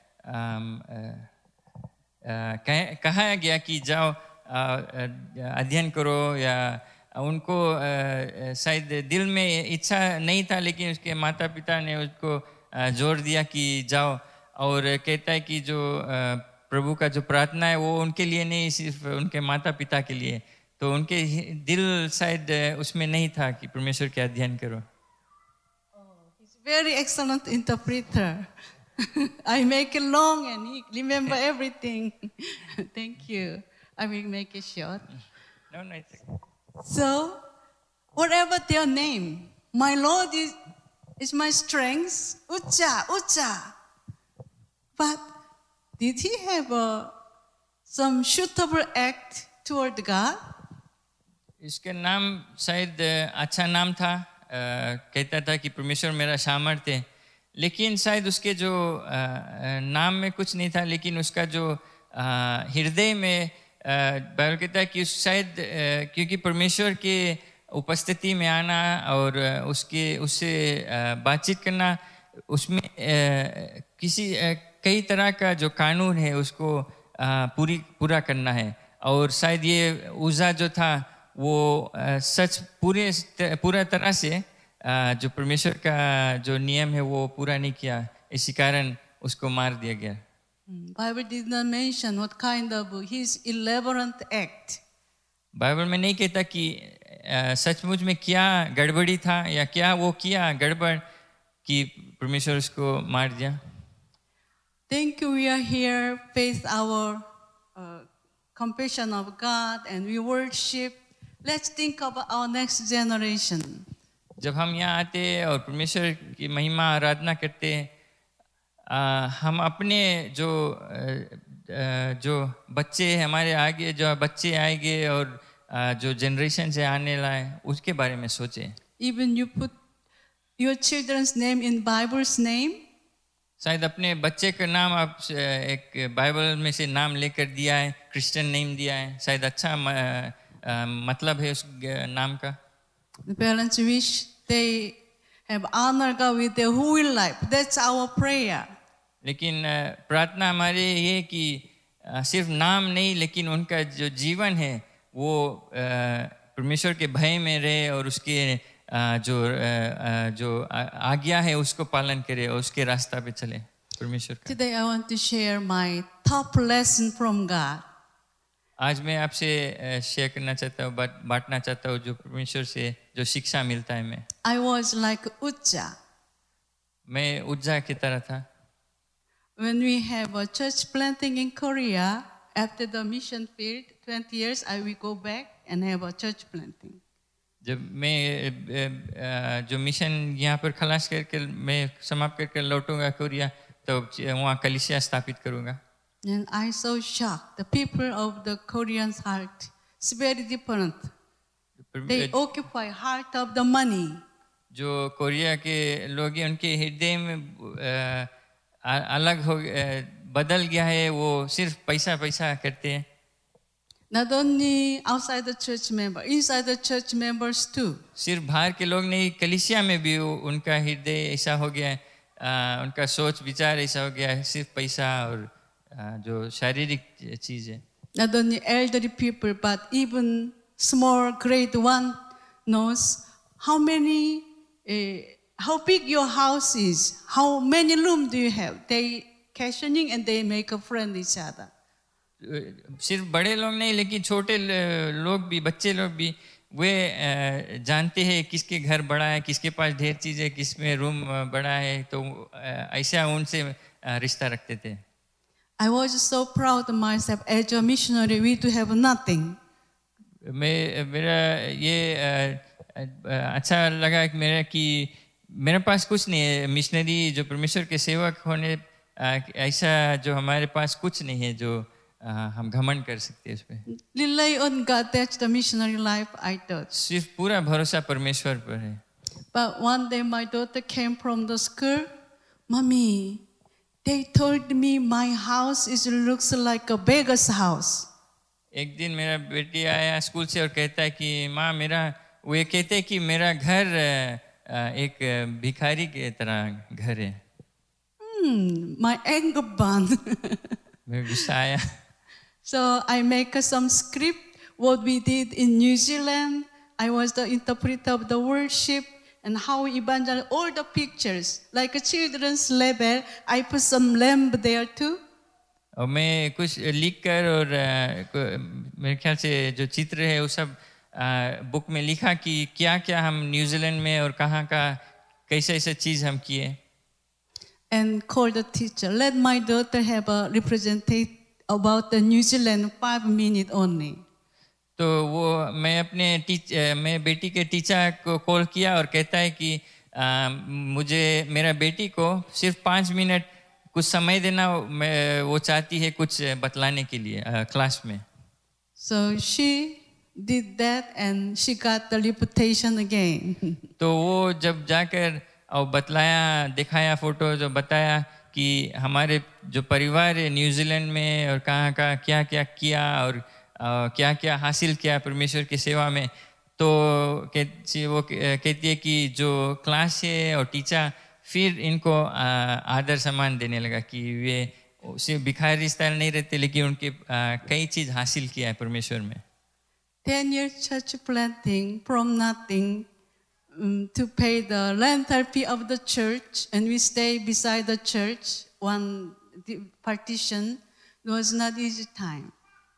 कहा गया कि जाओ अध्ययन करो, या उनको शायद दिल में इच्छा नहीं था, लेकिन उसके माता पिता ने उसको जोर दिया कि जाओ, और कहता है कि जो प्रभु का जो प्रार्थना है वो उनके लिए नहीं, सिर्फ उनके माता पिता के लिए, तो उनके दिल शायद उसमें नहीं था कि परमेश्वर के अध्ययन करो. He's very excellent interpreter. I make it long and he remember everything. Thank you. I will make it short. No, it's okay. So, whatever their name, my Lord is my strength. Ucha. But did he have some suitable act toward God? इसके नाम शायद अच्छा नाम था, कहता था कि परमेश्वर मेरा सामर्थ्य है, लेकिन शायद उसके जो नाम में कुछ नहीं था, लेकिन उसका जो हृदय में बाइबल कहता है कि शायद क्योंकि परमेश्वर के उपस्थिति में आना और उससे बातचीत करना, उसमें कई तरह का जो कानून है उसको पूरा करना है, और शायद ये उज़ा जो था वो सच पूरा तरह से जो परमेश्वर का जो नियम है वो पूरा नहीं किया, इसी कारण उसको मार दिया गया. Bible did not mention what kind of his elaborate act. Bible में नहीं कहता कि सचमुच में क्या गड़बड़ी था या क्या वो किया गड़बड़ कि परमेश्वर उसको मार दिया. Thank you. We are here, face our compassion of God, and we worship. Let's think about our next generation. जब हम यहाँ आते हैं और परमेश्वर की महिमा आराधना करते हैं, हम अपने जो बच्चे हमारे आगे, जो बच्चे आएंगे और जो जनरेशन से आने लाए, उसके बारे में सोचें. Even you put your children's name in Bible's name. शायद अपने बच्चे का नाम आप एक बाइबल में से नाम लेकर दिया है, क्रिश्चियन नेम दिया है, शायद अच्छा मतलब है उस नाम का. The parents wish they have honor God with their whole life. That's our prayer. लेकिन प्रार्थना हमारे ये कि सिर्फ नाम नहीं, लेकिन उनका जो जीवन है वो परमेश्वर के भय में रहे और उसके जो आज्ञा है उसको पालन करे और उसके रास्ता पे चले परमेश्वर का. Today I want to share my top lesson from God. आज मैं आपसे शेयर करना चाहता हूँ, बांटना चाहता हूँ जो परमेश्वर से जो शिक्षा मिलता है. मैं I was like Uzzah. मैं उज्जा की तरह था. When we have a church planting in Korea, after the mission field, 20 years, I will go back and have a church planting. जब मैं जो मिशन यहाँ पर खलास करके मैं समाप्त करके लौटूंगा कोरिया, तो वहाँ कलीसिया स्थापित करूँगा. And I so shocked. The people of the Korean heart is very different. They occupy heart of the money. जो कोरिया के लोग हैं उनके हृदय में अलग हो बदल गया है, वो सिर्फ पैसा करते हैं. Not only outside the church member, inside the church members too. सिर्फ बाहर के लोग नहीं, कलीसिया में भी उनका हृदय ऐसा हो गया है, उनका सोच विचार ऐसा हो गया है, सिर्फ पैसा और जो शारीरिक चीज है. Not only elderly people, but even small grade one knows how big your house is, how many rooms do you have. They questioning and they make a friend each other. सिर्फ बड़े लोग नहीं, लेकिन छोटे लोग भी, बच्चे लोग भी, वे जानते हैं किसके घर बड़ा है, किसके पास ढेर चीज है, किसमें रूम बड़ा है, तो ऐसा उनसे रिश्ता रखते थे. I was so proud of myself as a missionary. We do have nothing. मेरा ये अच्छा लगा कि मेरे पास कुछ नहीं है. मिशनरी जो परमेश्वर के सेवक होने ऐसा जो हमारे पास कुछ नहीं है जो हम घमंड कर सकते हैं उस पे. Rely on God. That's the missionary life, I thought. सिर्फ पूरा भरोसा परमेश्वर पर है. But one day my daughter came from the school. Mommy, they told me my house looks like a beggar's house. एक दिन मेरा बेटी आया स्कूल से और कहता है कि माँ मेरा वो ये कहते हैं कि मेरा घर एक भिखारी के तरह घर है. My anger burned. मैं गुस्सा आया. So I make some script, what we did in New Zealand. I was the interpreter of the worship and how evangelize, all the pictures. Like a children's level, I put some lamb there too. और मैं कुछ लिख कर और मेरे ख्याल से जो चित्र है वो सब बुक में लिखा कि क्या क्या हम न्यूजीलैंड में और कहाँ का कैसे ऐसा चीज़ हम किए. And called the teacher. Let my daughter have a representative about the New Zealand 5 minutes only. तो वो मैं बेटी के टीचर को कॉल किया और कहता है कि मुझे मेरा बेटी को सिर्फ 5 मिनट कुछ समय देना वो चाहती है कुछ बतलाने के लिए क्लास में. So she did that and she got the reputation again. तो वो जब जाकर और बतलाया दिखाया फोटो जो बताया कि हमारे जो परिवार है न्यूजीलैंड में और कहाँ का क्या क्या किया और क्या क्या हासिल किया परमेश्वर की सेवा में. तो वो कहती है कि जो क्लास है और टीचर फिर इनको आदर सम्मान देने लगा कि वे सिर्फ भिखारी स्टाइल नहीं रहते लेकिन उनके कई चीज़ हासिल किया है परमेश्वर में. 10 years church planting from nothing to pay the rental fee of the church, and we stay beside the church, one partition. It was not easy time.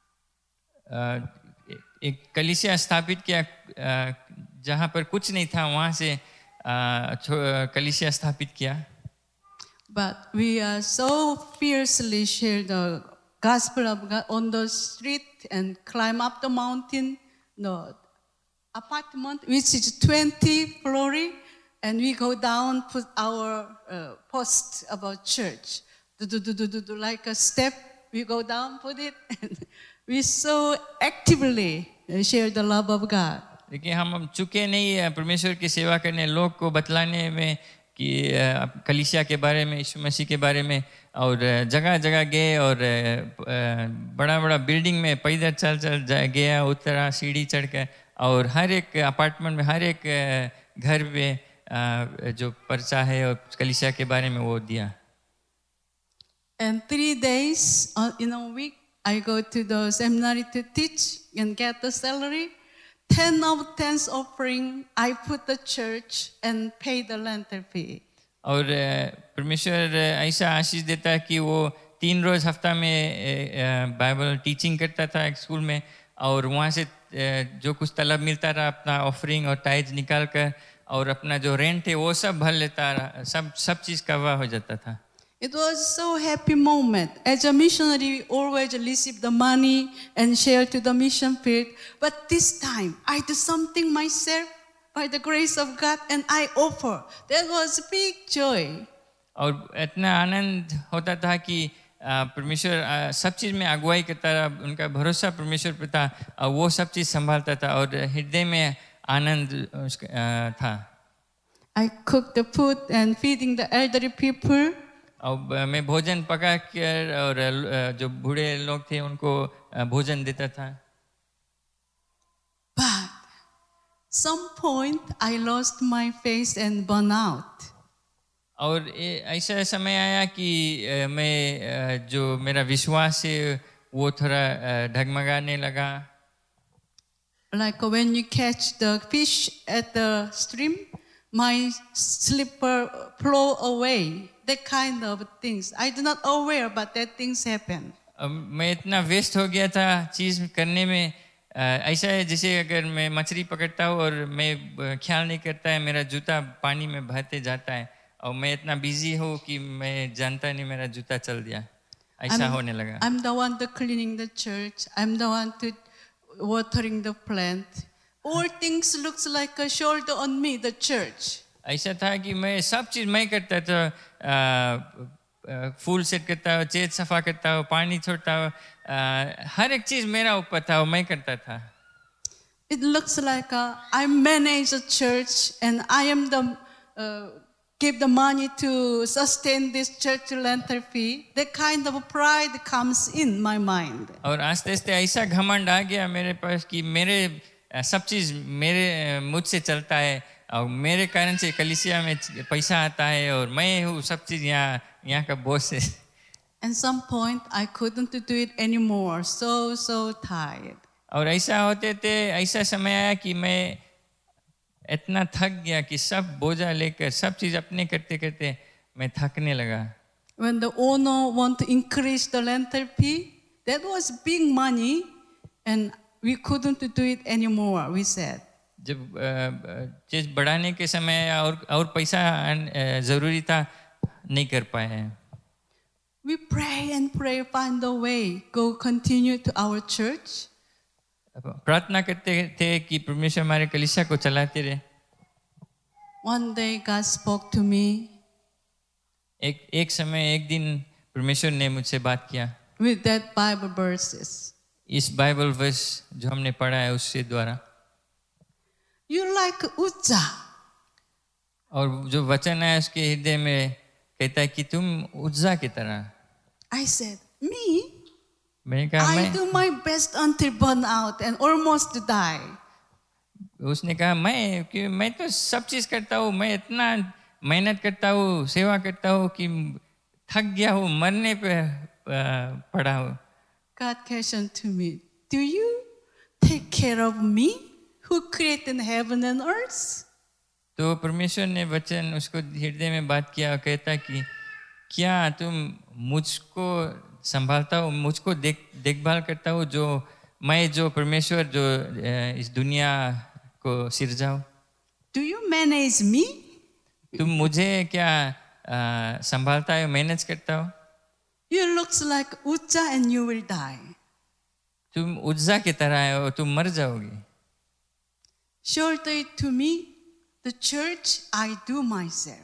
एक कलीसिया स्थापित किया जहाँ पर कुछ नहीं था वहाँ से कलीसिया स्थापित किया. But we are so fiercely share the gospel of God on the street and climb up the mountain. No, apartment which is 20 floors, and we go down, put our post about church. Do like a step, we go down, put it, and we so actively share the love of God. लेकिन हम चुके नहीं परमेश्वर की सेवा करने लोग को बतलाने में कि कलीसिया के बारे में यीशु मसीह के बारे में और जगह जगह गए और बड़ा बड़ा बिल्डिंग में पैदल चल गया उतरा सीढ़ी चढ़ कर और हर एक अपार्टमेंट में हर एक घर में जो पर्चा है और कलीसिया के बारे में वो दिया. And 3 days in a week I go to the seminary to teach and get the salary. 10 of 10th offering I put the church and pay the rental fee. और परमेश्वर ऐसा आशीष देता है कि वो 3 रोज हफ्ता में बाइबल टीचिंग करता था एक स्कूल में और वहाँ से जो कुछ तलब मिलता रहा अपना ऑफरिंग और टाइज निकाल कर और अपना जो रेंट है वो सब भर लेता रहा सब चीज़ कवर हो जाता था. It was so happy moment. As a missionary, we always receive the money and share to the mission field. But this time, I do something myself by the grace of God and I offer. That was big joy. और इतना आनंद होता था कि परमेश्वर सब चीज़ में अगुवाई करता रहा उनका भरोसा परमेश्वर पर था और वो सब चीज़ संभालता था और हृदय में आनंद था. I cooked the food and feeding the elderly people. और मैं भोजन पका कर और जो बूढ़े लोग थे उनको भोजन देता था. But some point I lost my faith and burn out. और ऐसा समय आया कि मैं जो मेरा विश्वास है वो थोड़ा डगमगाने लगा. Like when you catch the fish at the stream, my slipper flow away. That kind of things. I do not aware, but that things happen. मैं इतना वेस्ट हो गया था चीज़ करने में ऐसा है जैसे अगर मैं मछली पकड़ता हूँ और मैं ख्याल नहीं करता है मेरा जूता पानी में बहते जाता है और मैं इतना बिजी हूँ कि मैं जानता नहीं मेरा जूता चल दिया. ऐसा होने लगा. I'm the one to cleaning the church. I'm the one to watering the plant. All things looks like a shoulder on me, the church. ऐसा था कि मैं सब चीज़ मैं करता था फूल सेट करता हूँ चेत सफा करता हूँ पानी छोड़ता हूँ हर एक चीज़ मेरा ऊपर था मैं करता था. It looks like I manage a church and I am the give the money to sustain this church rental fee, that kind of pride comes in my mind. और आस्ते आस्ते ऐसा घमंड आ गया मेरे पास कि मेरे सब चीज़ मेरे मुझसे चलता है और मेरे कारण से कलीसिया में पैसा आता है और मैं हूँ सब चीज़ यहाँ का बॉस है. At some point, I couldn't do it anymore. So tired. और ऐसा होते थे, ऐसा समय आया कि मैं इतना थक गया कि सब बोझा लेकर सब चीज़ अपने करते करते मैं थकने लगा. When the owner want to increase the rental fee, that was big money, and we couldn't do it anymore. We said. जब चीज़ बढ़ाने के समय और पैसा ज़रूरी था, नहीं कर पाए. We pray and pray, find a way, go continue to our church. प्रार्थना करते थे कि परमेश्वर हमारे कलीसिया को चलाते रहे. One day God spoke to me एक समय एक दिन परमेश्वर ने मुझसे बात किया with that Bible verses. इस बाइबल वर्स जो हमने पढ़ा है उससे द्वारा. You like Uzzah. और जो वचन है उसके हृदय में कहता है कि तुम उज्जा की तरह. I said, me? मैंने कहा I do my best until burn out and almost die. उसने कहा मैं तो सब चीज करता हूँ, मैं इतना मेहनत करता हूँ, सेवा करता हूँ कि थक गया हूँ, मरने पे पड़ा हूँ. God questioned to me, do you take care of me who created heaven and earth? तो परमेश्वर ने वचन उसको हृदय में बात किया और कहता कि क्या तुम मुझको संभालता हो, मुझको देखभाल करता हो, जो मैं जो परमेश्वर जो इस दुनिया को सिरजाऊं. Do you manage me? तुम मुझे क्या संभालता है, मैनेज करता हो. You looks like Uzzah and you will die. तुम उज्जा की तरह है और तुम मर जाओगी. Shoulder it to me. The church I do myself.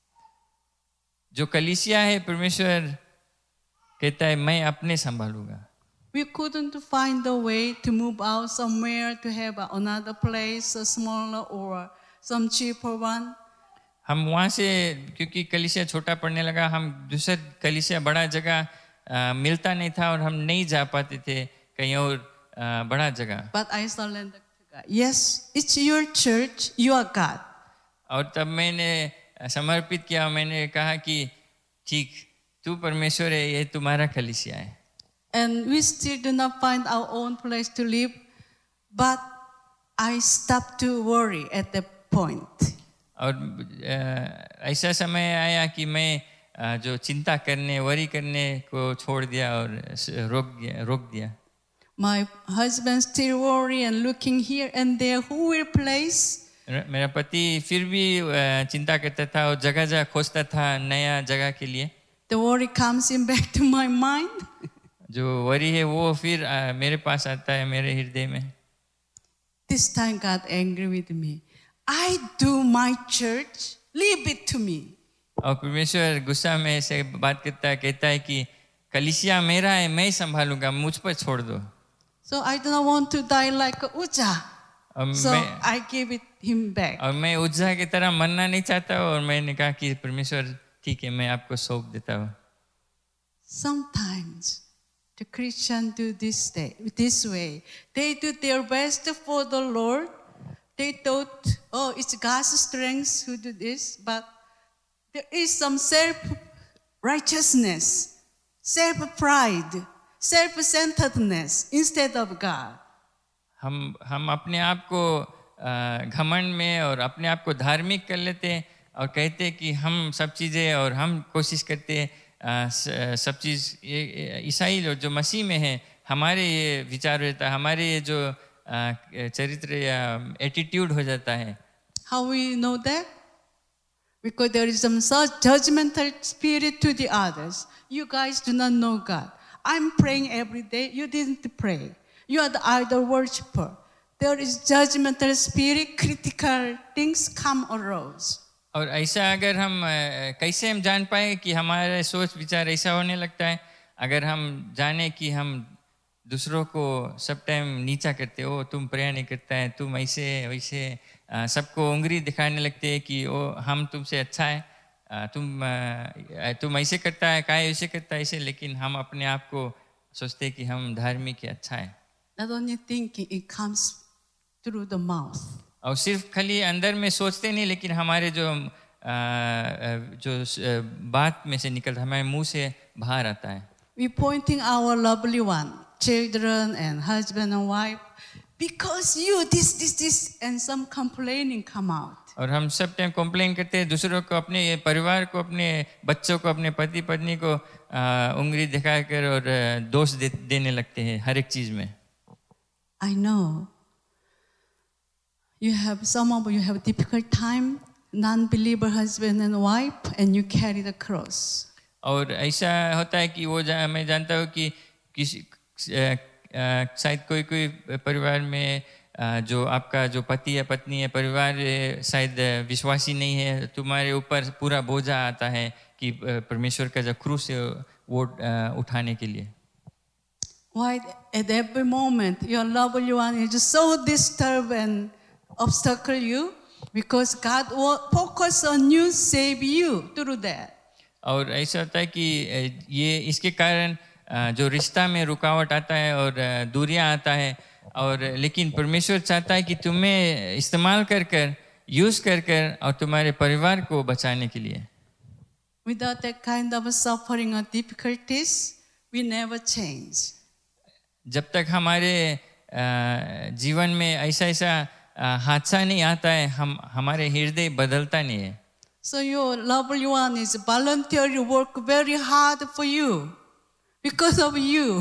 जो कलीसिया है परमेश्वर कहता है मैं अपने संभालूंगा. We couldn't find a way to move out somewhere to have another place, a smaller or some cheaper one. हम वहाँ से क्योंकि कलीसिया छोटा पड़ने लगा, हम दूसरा कलीसिया बड़ा जगह मिलता नहीं था और हम नहीं जा पाते थे कहीं और बड़ा जगह. But I surrendered to God. Yes, it's your church, you are God. और तब मैंने समर्पित किया, मैंने कहा कि ठीक तू परमेश्वर है, ये तुम्हारा कलीसिया है. And we still do not find our own place to live, but I stopped to worry at that point. और ऐसा समय आया कि मैं जो चिंता करने वरी करने को छोड़ दिया और रोक दिया. My husband still worry and looking here and there, who will place? मेरा पति फिर भी चिंता करता था और जगह जगह खोजता था नया जगह के लिए. The worry comes in back to my mind. जो वरी है वो फिर मेरे पास आता है मेरे हृदय में. This time God angry with me. I do my church, leave it to me. और परमेश्वर गुस्सा में ऐसे बात करता है, कहता है कि कलीसिया मेरा है, मैं संभालूंगा, मुझ पर छोड़ दो. So I do not want to die like Uzzah. So I gave it him back. और मैं उज्जा की तरह मरना नहीं चाहता और मैंने कहा कि परमेश्वर ठीक है, मैं आपको सौंप देता हूँ. Sometimes the Christians do this way. They do their best for the Lord. They thought, oh, it's God's strength who do this, but there is some self-righteousness, self-pride, self-centeredness instead of God. हम अपने आप को घमंड में और अपने आप को धार्मिक कर लेते हैं और कहते हैं कि हम सब चीज़ें और हम कोशिश करते हैं सब चीज़. ईसाई लोग जो मसीह में हैं, हमारे ये विचार रहता है, हमारे ये जो चरित्र या एटीट्यूड हो जाता है. How we know that? Because there is some such judgmental spirit to the others. You guys do not know God. I'm praying every day. You didn't pray. You are the idol worshiper. There is judgmental spirit, critical things come arose. और ऐसा अगर हम कैसे हम जान पाए कि हमारा सोच विचार ऐसा होने लगता है, अगर हम जाने कि हम दूसरों को सब टाइम नीचा करते हो, तुम प्रेयर नहीं करता है, तुम ऐसे वैसे सबको उंगली दिखाने लगते हैं कि वो हम तुमसे अच्छा है, तुम ऐसे करता है, काय ऐसे करता है ऐसे, लेकिन हम अपने आप को सोचते कि हम धार्मिक है, अच्छा है। Not only thinking, it comes through the mouth. और सिर्फ खाली अंदर में सोचते नहीं, लेकिन हमारे जो बात में से निकलता, हमारे मुंह से बाहर आता है। We pointing our lovely one, children and husband and wife, because you this, and some complaining come out. और हम सब टाइम कंप्लेन करते हैं दूसरों को, अपने परिवार को, अपने बच्चों को, अपने पति पत्नी को उंगली दिखाकर और दोष देने लगते हैं हर एक चीज में। I know some of you have difficult time, non-believer husband and wife, and you carry the cross. और ऐसा होता है कि मैं जानता हूँ कि किसी शायद कोई परिवार में जो आपका जो पति या पत्नी है, परिवार शायद विश्वासी नहीं है, तुम्हारे ऊपर पूरा बोझा आता है कि परमेश्वर का जो क्रूस है वो उठाने के लिए। Why at every moment your lovely one is so disturbed and obstacle you, because God will focus on you, save you through that. और ऐसा होता है कि ये इसके कारण जो रिश्ता में रुकावट आता है और दूरियां आता है, और लेकिन परमेश्वर चाहता है कि तुम्हें इस्तेमाल कर यूज कर और तुम्हारे परिवार को बचाने के लिए। Without that kind of suffering or difficulties, we never change. जब तक हमारे जीवन में ऐसा हादसा नहीं आता है, हमारे हृदय बदलता नहीं है। So your lovely one is voluntarily work very hard for you because of you.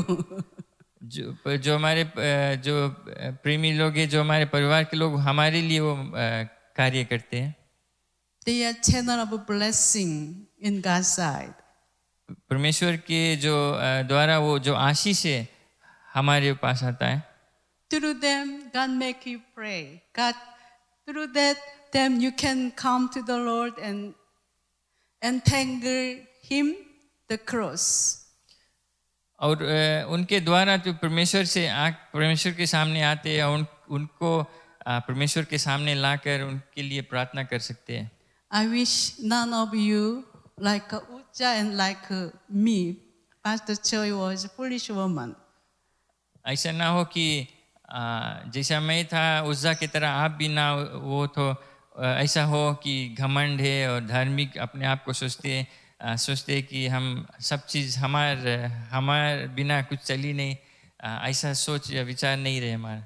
जो हमारे जो प्रेमी लोग हैं, जो हमारे परिवार के लोग, हमारे लिए वो कार्य करते हैं। They are channel of blessing in God's side. परमेश्वर के जो द्वारा वो जो आशीष है हमारे पास आता है। Through them, God make you pray. God, through that, then you can come to the Lord and thank Him the cross. और उनके द्वारा जो परमेश्वर के सामने आते हैं, उनको परमेश्वर के सामने लाकर उनके लिए प्रार्थना कर सकते हैं। I wish none of you like Ucha and like me, Pastor Choi was a foolish woman. ऐसा ना हो कि जैसा मैं था उज्जा की तरह आप भी ना वो तो ऐसा हो कि घमंड है और धार्मिक अपने आप को सोचते कि हम सब चीज़ हमारे बिना कुछ चली नहीं, ऐसा सोच या विचार नहीं रहे हमारा।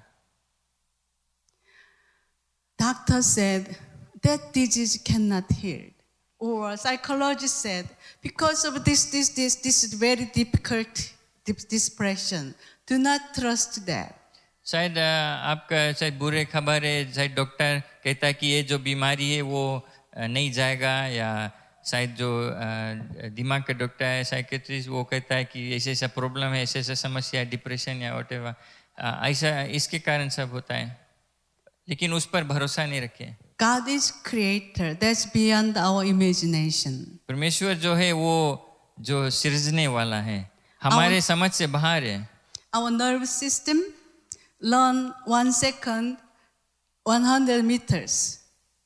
Doctor said that disease cannot heal, or psychologist said because of this is very difficult, depression. Do not trust that. शायद आपका शायद बुरे खबर है, शायद डॉक्टर कहता है कि ये जो बीमारी है वो नहीं जाएगा, या शायद जो दिमाग का डॉक्टर है, साइकेट्रिस्ट, वो कहता है कि ऐसा प्रॉब्लम है, ऐसा समस्या, डिप्रेशन या व्हाटएवर, ऐसा इसके कारण सब होता है, लेकिन उस पर भरोसा नहीं रखें। God is creator, that's beyond our imagination. परमेश्वर जो है वो जो सृजने वाला है, हमारे समझ से बाहर है। Our nervous system learn 1 second 100 meters.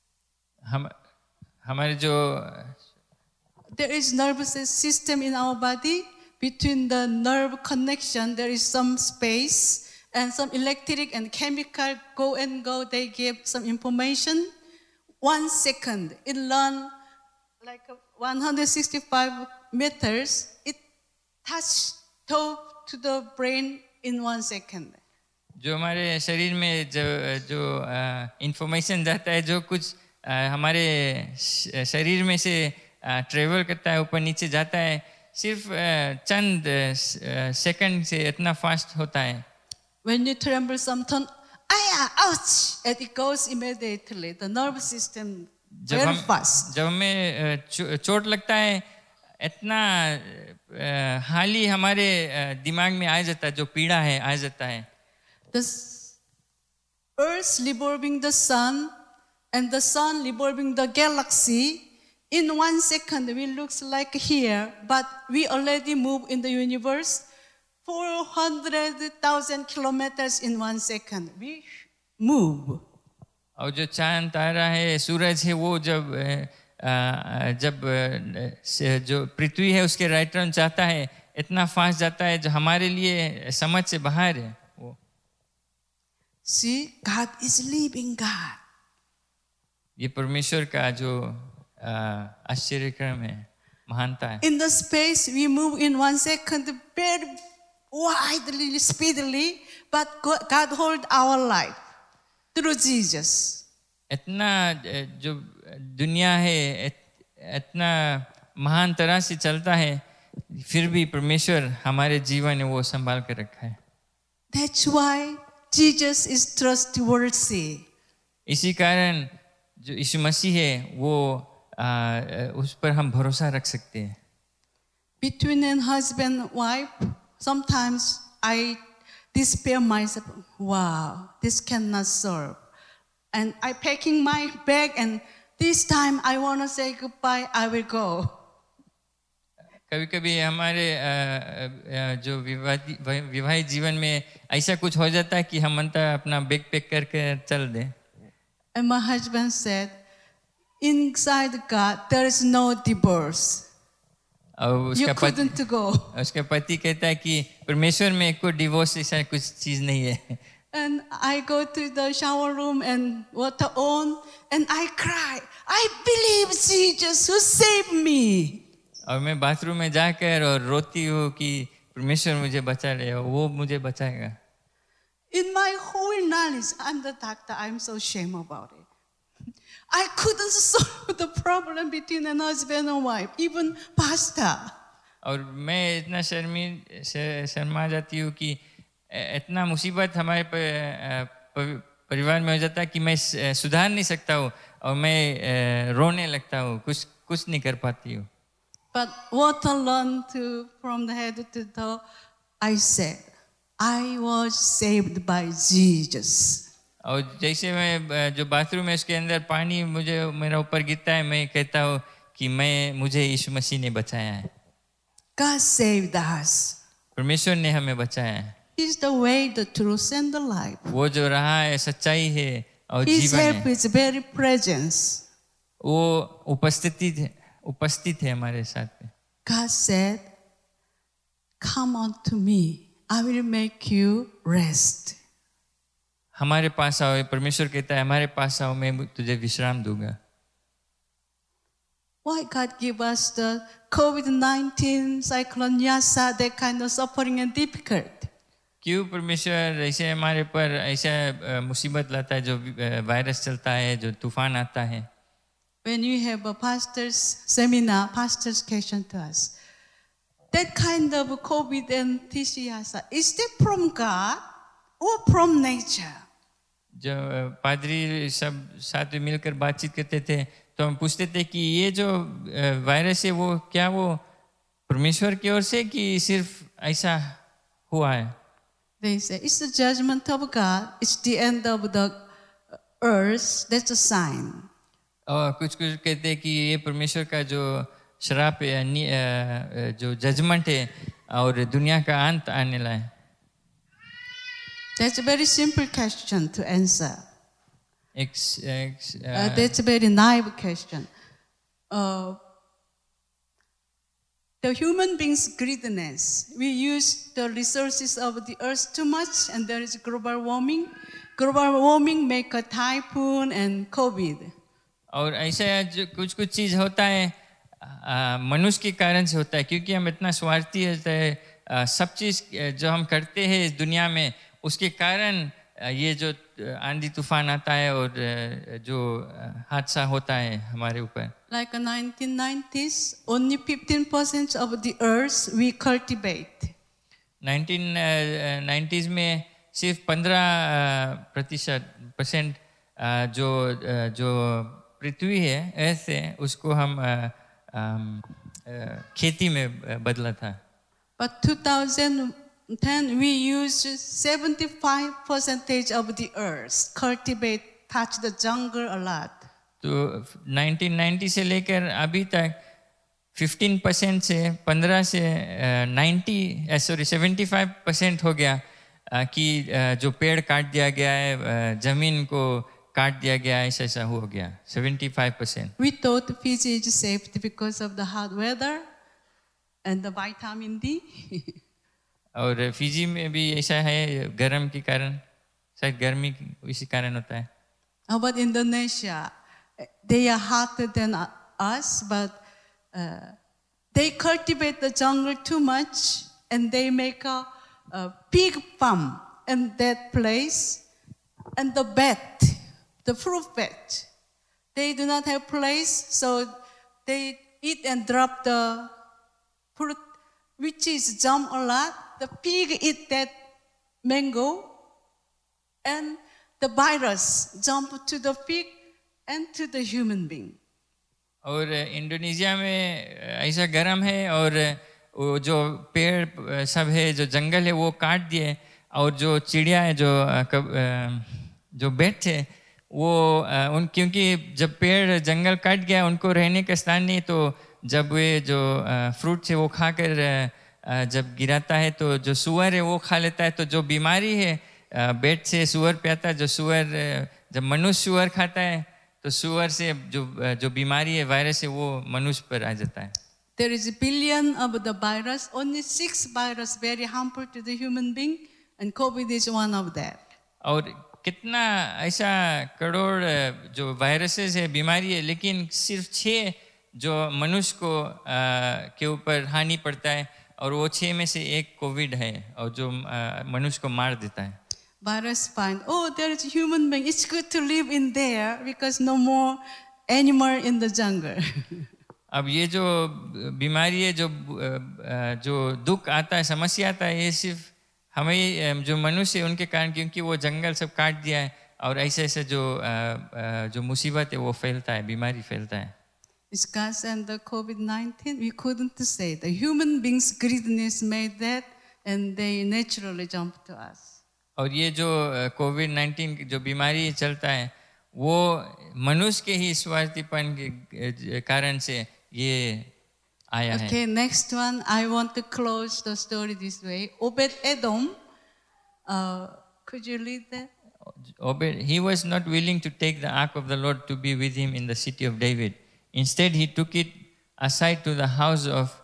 हमारे जो there is nervous system in our body. Between the nerve connection, there is some space, and some electric and chemical go and go. They give some information. 1 second, it learn like 165 meters. It touch top to the brain in 1 second. जो हमारे शरीर में जो इंफॉर्मेशन जाता है, जो कुछ हमारे शरीर में से ट्रेवल करता है, ऊपर नीचे जाता है, सिर्फ चंद सेकंड से इतना फास्ट होता है। When you tremble something, ouch, and it goes immediately. The nervous system very fast. जब हमें चोट लगता है, इतना हाल ही हमारे दिमाग में आ जाता है, जो पीड़ा है आ जाता है। The Earth revolving the sun and the sun revolving the galaxy. In 1 second, we looks like here, but we already move in the universe 400,000 kilometers in 1 second. We move. और जो चांद तारा है, सूरज है, वो जब जब जो पृथ्वी है उसके राइट टर्न चाहता है इतना फास्ट जाता है जो हमारे लिए समझ से बाहर है वो। See, God is living God. ये परमेश्वर का जो आश्चर्यक्रम है, महानता है। In the space, we move in 1 second very widely, speedily, but God hold our life through Jesus. इतना जो दुनिया है इतना महान तरह से चलता है, फिर भी परमेश्वर हमारे जीवन में वो संभाल कर रखा है। That's why Jesus is trustworthy. इसी कारण जो यीशु मसीह है वो उस पर हम भरोसा रख सकते हैं। Between a husband and wife, sometimes I despair myself. Wow, this cannot serve. And I packing my bag, and this time I want to say goodbye. I will go. कभी-कभी हमारे जो विवाहित जीवन में ऐसा कुछ हो जाता है कि हम मनता अपना बैग पैक करके चल दें। And my husband said, inside God, there is no divorce. और You couldn't go. उसका पति कहता है कि परमेश्वर में कोई डिवोर्स ऐसा कुछ चीज नहीं है। And I go to the shower room and water on, and I cry. I believe Jesus who saved me. और मैं बाथरूम में जाकर और रोती हूँ कि परमेश्वर मुझे बचा ले, वो मुझे बचाएगा। In my whole knowledge, I'm the doctor. I'm so ashamed about it. I couldn't solve the problem between an husband and wife, even pastor. और मैं इतना शर्मा जाती हूँ कि इतना मुसीबत हमारे परिवार में हो जाता है कि मैं सुधार नहीं सकता हूँ और मैं रोने लगता हूँ, कुछ नहीं कर पाती हूँ। But what I learned from the head to toe, I said, I was saved by Jesus. और जैसे मैं जो बाथरूम है उसके अंदर पानी मुझे मेरा ऊपर गिरता है, मैं कहता हूँ कि मुझे यीशु मसीह ने बचाया है। God saved us. परमेश्वर ने हमें बचाया है। He's the way, the truth, and the life. वो जो रहा है सच्चाई है और His जीवन help है। is very presence. वो उपस्थित है हमारे साथ में। God said, come unto me. I will make you rest. हमारे पास आओ, परमेश्वर कहता है हमारे पास आओ, मैं तुझे विश्राम दूंगा। Why God give us the COVID-19, cyclone Yasa, that kind of suffering and difficult? क्यों परमेश्वर ऐसे हमारे पर ऐसा मुसीबत लाता है, जो वायरस चलता है, जो तूफान आता है? When you have a pastor's seminar, pastor's question to us, that kind of COVID and TCS, is that from God or from nature? जब पादरी सब साथ में मिलकर बातचीत करते थे तो हम पूछते थे कि ये जो वायरस है वो क्या वो परमेश्वर की ओर से कि सिर्फ ऐसा हुआ है? They say it's the judgment of God. It's the end of the earth. That's a sign. और कुछ कहते हैं कि ये परमेश्वर का जो श्राप है, जो जजमेंट है और दुनिया का अंत आने वाला है। That's a very simple question to answer. एक That's a very naive question. The human being's greediness. We use the resources of the earth too much, and there is global warming. Global warming make a typhoon and COVID. और ऐसा जो कुछ चीज़ होता है मनुष्य के कारण से होता है, क्योंकि हम इतना स्वार्थी होते हैं। सब चीज़ जो हम करते हैं इस दुनिया में उसके कारण ये जो आंधी तूफान आता है और जो हादसा होता है हमारे ऊपर। Like in 1990s, only 15% of the earth we cultivate. 1990s में सिर्फ 15% जो पृथ्वी है ऐसे उसको हम खेती में बदला था। But 2010 we used 75% of the earth, cultivate, touch the jungle a lot. तो 1990 से लेकर अभी तक 15% से 15 से 75% हो गया कि जो पेड़ काट दिया गया है, जमीन को काट दिया गया, ऐसा ऐसा हो गया 75%. We thought Fiji is safe because of the hot weather and the vitamin D. और फिजी में भी ऐसा है गर्म के कारण, शायद गर्मी इसी कारण होता है. How about Indonesia? They are hotter than us, but they cultivate the jungle too much and they make a pig farm in that place. And the bed, the fruit bed, they do not have place, so they eat and drop the fruit, which is jump a lot. The pig eat that mango, and the virus jump to the pig and to the human being. और इंडोनेशिया में ऐसा गर्म है और वो जो पेड़ सब है, जो जंगल है वो काट दिए, और जो चिड़िया है जो बेट थे वो क्योंकि जब पेड़ जंगल कट गया उनको रहने का स्थान नहीं, तो जब वे जो फ्रूट है वो खाकर जब गिराता है तो जो सुअर है वो खा लेता है. तो जो बीमारी है बेट से सुअर पे आता है, जो सुअर जब मनुष्य सुअर खाता है तो सुअर से जो बीमारी है वायरस है वो मनुष्य पर आ जाता है. There is a billion of the virus, only 6 virus very harmful to the human being, and COVID is one of that. और कितना ऐसा करोड़ जो वायरसेस है बीमारी है, लेकिन सिर्फ 6 जो मनुष्य को के ऊपर हानि पड़ता है, और वो 6 में से एक कोविड है और जो मनुष्य को मार देता है. Virus find, oh, there is a human being. It's good to live in there because no more animal in the jungle. अब ये जो बीमारी है, जो दुख आता है, समस्या आता है, ये सिर्फ हमें जो मनुष्य है उनके कारण, क्योंकि वो जंगल सब काट दिया है, और ऐसे ऐसे जो मुसीबत है वो फैलता है, बीमारी फैलता है. Discuss and the COVID-19, we couldn't say. The human beings' greediness made that, and they naturally jump to us. और ये जो कोविड-19 जो बीमारी चलता है वो मनुष्य के ही स्वार्थीपन के कारण से ये आया है. Okay, next one. I want to close the story this way. Obed-Edom, could you read that? He was not willing to take the ark of the Lord to be with him in the city of David. Instead, he took it aside to the house of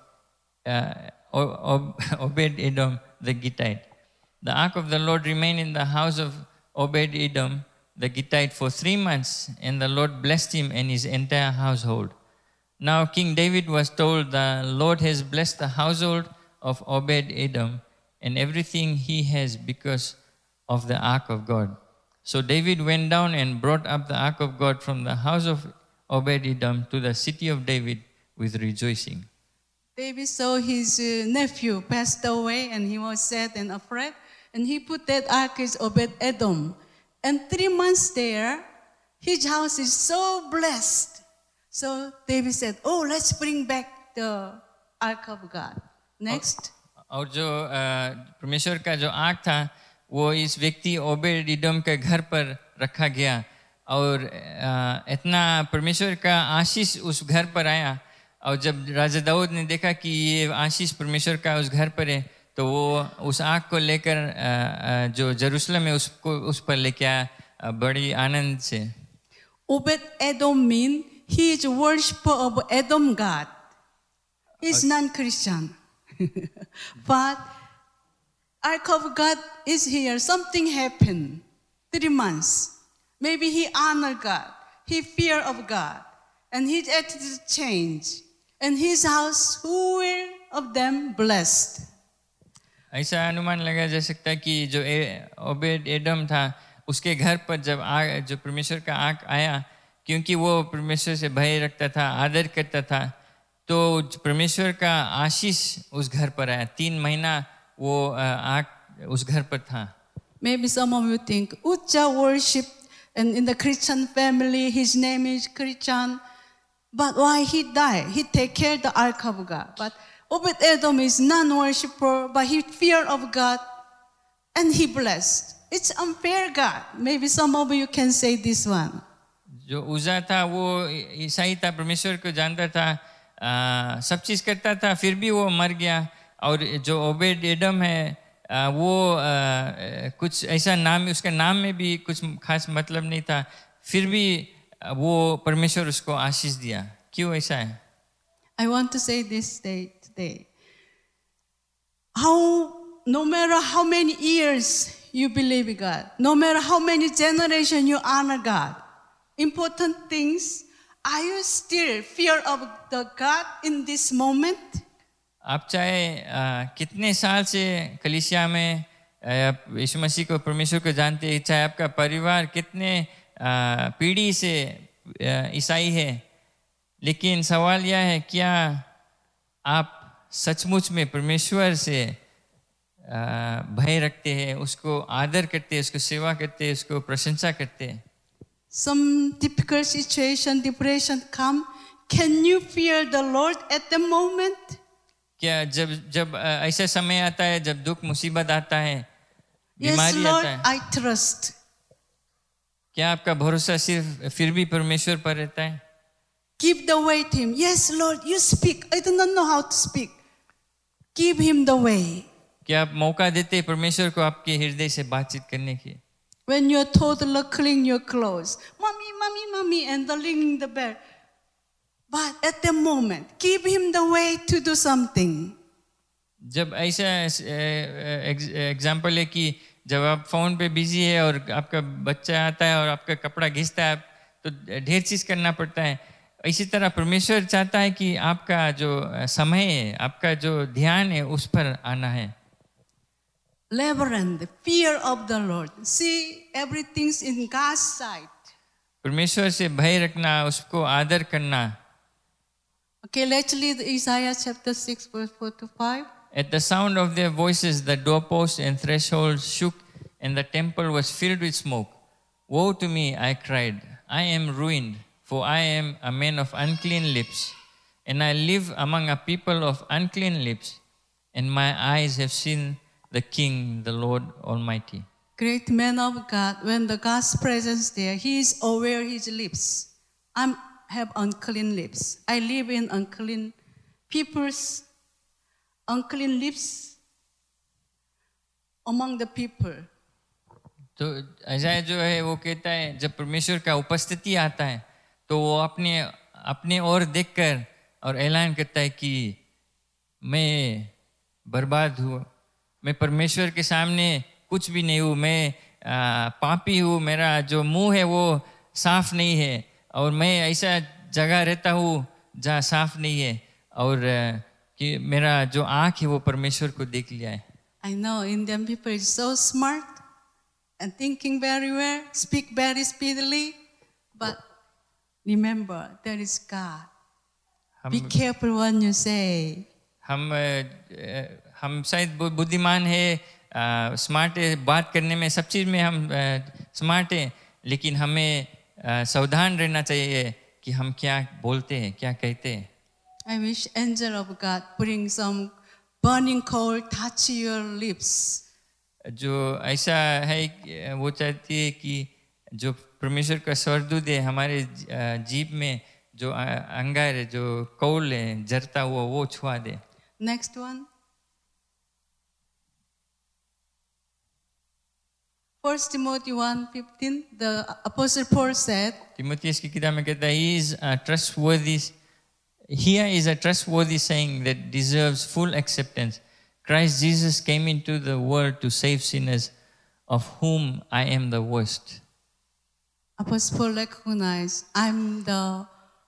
Obed-Edom the Gittite. The ark of the Lord remained in the house of Obed-Edom the Gittite for 3 months, and the Lord blessed him and his entire household. Now King David was told, the Lord has blessed the household of Obed-Edom and everything he has because of the ark of God. So David went down and brought up the ark of God from the house of Obed-Edom to the city of David with rejoicing. David saw his nephew passed away, and he was sad and afraid, and he put that ark as Obed-Edom. And 3 months there, his house is so blessed. So David said, oh, let's bring back the ark of God. Next. और जो परमेश्वर का जो आग था वो इस व्यक्ति ओबेद-एदोम के घर पर रखा गया, और इतना परमेश्वर का आशीष उस घर पर आया. और जब राजा दाऊद ने देखा कि ये आशीष परमेश्वर का उस घर पर है, तो वो उस आग को लेकर जो जेरूशलेम है उस पर लेके आया बड़ी आनंद से. Obed-Edom means he is a worshipper of Edom God. He's non-Christian. But ark of God is here. Something happened. 3 months. Maybe he honored God. He feared of God. And his attitude changed. And his house full of them blessed. ऐसा अनुमान लगाया जा सकता है कि जो ओबेद-एदोम था उसके घर पर जब जो परमेश्वर का आग आया, क्योंकि वो परमेश्वर से भय रखता था, आदर करता था, तो परमेश्वर का आशीष उस घर पर आया. 3 महीना वो आग उस घर पर था. Maybe some of you think Uzzah worship, and in the Christian family his name is Christian, but why he died? He take care of the ark of God. But Obed-Edom is non-worshipper, but he feared of God, and he blessed. It's unfair, God. Maybe some of you can say this one. जो उज़ा था वो ईसाई था, परमेश्वर को जानता था, सब चीज़ करता था, फिर भी वो मर गया. और जो ओबेद-एदोम है वो कुछ ऐसा नाम, उसका नाम में भी कुछ खास मतलब नहीं था, फिर भी वो परमेश्वर उसको आशीष दिया. क्यों ऐसा है? I want to say this today. No matter how many years you believe in God, no matter how many generations you honor God, important things, are you still fear of the God in this moment? आप चाहे कितने साल से कलीसिया में यीशु मसीह को परमेश्वर को जानते हैं, चाहे आपका परिवार कितने पीढ़ी से ईसाई है, लेकिन सवाल यह है क्या आप सचमुच में परमेश्वर से भय रखते हैं, उसको आदर करते हैं, उसको सेवा करते हैं, उसको प्रशंसा करते हैं? Some difficult situation, depression come. Can you fear the Lord at the moment? क्या जब ऐसा समय आता है, जब दुख मुसीबत आता है, Yes, बीमारी Lord, आता है, I trust. क्या आपका भरोसा सिर्फ फिर भी परमेश्वर पर रहता है? Give the way to Him. Yes, Lord, you speak. I do not know how to speak. Give Him the way. क्या आप मौका देते हैं परमेश्वर को आपके हृदय से बातचीत करने की? When your toddler clean your clothes, mommy, mommy, mommy, and the ringing the bell. But at the moment, give him the way to do something. जब ऐसा एग्जाम्पल है कि जब आप फोन पे बिजी है और आपका बच्चा आता है और आपका कपड़ा घिसता है तो ढेर चीज करना पड़ता है, इसी तरह परमेश्वर चाहता है कि आपका जो समय है, आपका जो ध्यान है उस पर आना है. Reverend, fear of the Lord. See everything's in God's sight. परमेश्वर से भय रखना, उसको आदर करना. Okay, let's read Isaiah chapter 6, verse 4 to 5. At the sound of their voices, the doorposts and thresholds shook, and the temple was filled with smoke. Woe to me, I cried. I am ruined, for I am a man of unclean lips, and I live among a people of unclean lips, and my eyes have seen the King, the Lord Almighty. Great man of God, when the God's presence there, he is aware his lips. I have unclean lips. I live in unclean people's unclean lips among the people. तो अजाय जो है वो कहता है जब परमेश्वर का उपस्थिति आता है तो वो अपने ओर देखकर और ऐलान करता है कि मैं बर्बाद हूँ, मैं परमेश्वर के सामने कुछ भी नहीं हूँ, मैं पापी हूँ, मेरा जो मुंह है वो साफ नहीं है और मैं ऐसा जगह रहता हूँ जहाँ साफ नहीं है और कि मेरा जो आँख है वो परमेश्वर को देख लिया है. I know Indian people is so smart and thinking very well, speak very speedily, but remember there is God. Be careful what you say. हम शायद बुद्धिमान है, स्मार्ट है, बात करने में सब चीज़ में हम स्मार्ट है, लेकिन हमें सावधान रहना चाहिए कि हम क्या बोलते हैं, क्या कहते हैं. I wish angel of God bring some burning coal touch your lips. जो ऐसा है वो चाहती है कि जो परमेश्वर का स्वर्गदूत है हमारे जीभ में जो अंगार है, जो कोल है जरता हुआ, वो छुआ दे. Next one. 1 Timothy 1:15, the Apostle Paul said, तीमुथियुस की किताब में कहता है, Here is a trustworthy saying that deserves full acceptance. Christ Jesus came into the world to save sinners, of whom I am the worst. Apostle Paul recognized, I'm the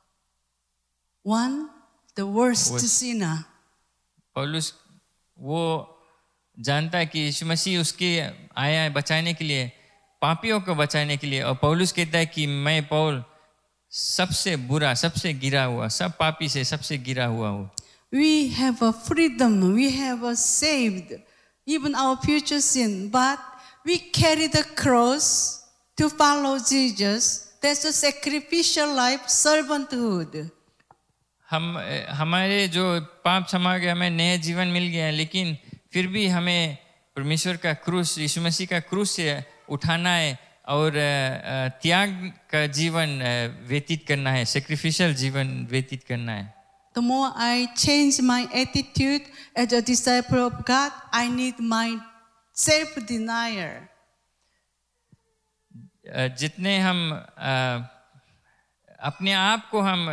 worst sinner. पौलुस वो जानता है कि यीशु मसीह उसके आया है बचाने के लिए, पापियों को बचाने के लिए, और पौलुस कहता है कि मैं पौल सबसे बुरा, सबसे गिरा हुआ, सब पापी से सबसे गिरा हुआ हूँ. We have a freedom, we have a saved, even our future sin, but we carry the cross to follow Jesus. That's a sacrificial life, servanthood. हमारे जो पाप क्षमा गया, हमें नया जीवन मिल गया है, लेकिन फिर भी हमें परमेश्वर का क्रूस, यीशु मसीह का क्रूस से उठाना है और त्याग का जीवन व्यतीत करना है, सैक्रिफिशियल जीवन व्यतीत करना है. The more I change my attitude as a disciple of God, I need my self-denial. जितने हम अपने आप को हम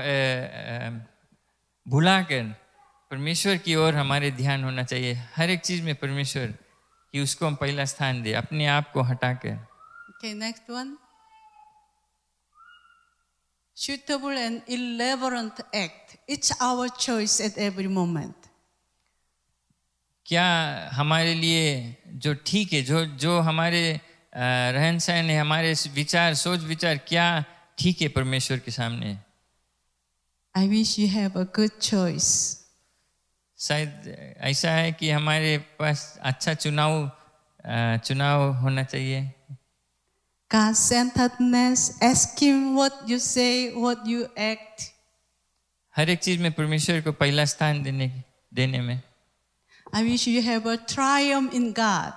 भुलाकर परमेश्वर की ओर हमारे ध्यान होना चाहिए। हर एक चीज में परमेश्वर कि उसको हम पहला स्थान दे, अपने आप को हटाकर। Okay, next one. Suitable and irreverent act. It's our choice at every moment. क्या हमारे लिए जो ठीक है, जो हमारे रहन सहन है, हमारे विचार, सोच विचार क्या ठीक है परमेश्वर के सामने? I wish you have a good choice. शायद ऐसा है कि हमारे पास अच्छा चुनाव होना चाहिए। God-centeredness, ask Him what you say, what you act. हर एक चीज में परमेश्वर को पहला स्थान देने में। I wish you have a triumph in God.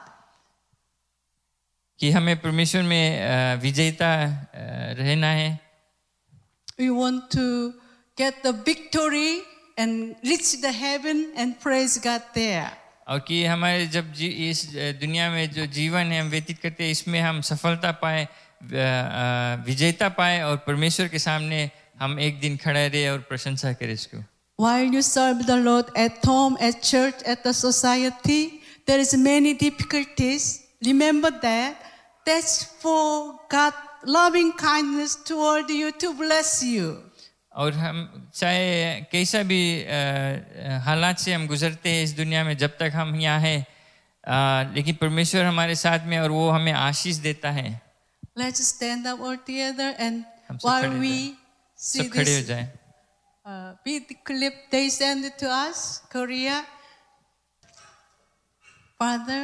कि हमें परमेश्वर में विजेता रहना है। We want to get the victory and reach the heaven and praise God there. और कि हमारे जब इस दुनिया में जो जीवन है हम व्यतीत करते हैं, इसमें हम सफलता पाए, विजेता पाए और परमेश्वर के सामने हम एक दिन खड़े रहे और प्रशंसा करें इसको। While you serve the Lord at home, at church, at the society, there is many difficulties. Remember that. That's for God loving kindness toward you to bless you. और हम चाहे कैसा भी हालात से हम गुजरते हैं इस दुनिया में, जब तक हम यहाँ हैं, लेकिन परमेश्वर हमारे साथ में और वो हमें आशीष देता है। Let's stand up all together and हम सब while खड़े हो we जाएं। see सब खड़े हो this जाएं। video clip they send it to us, Korea. Father,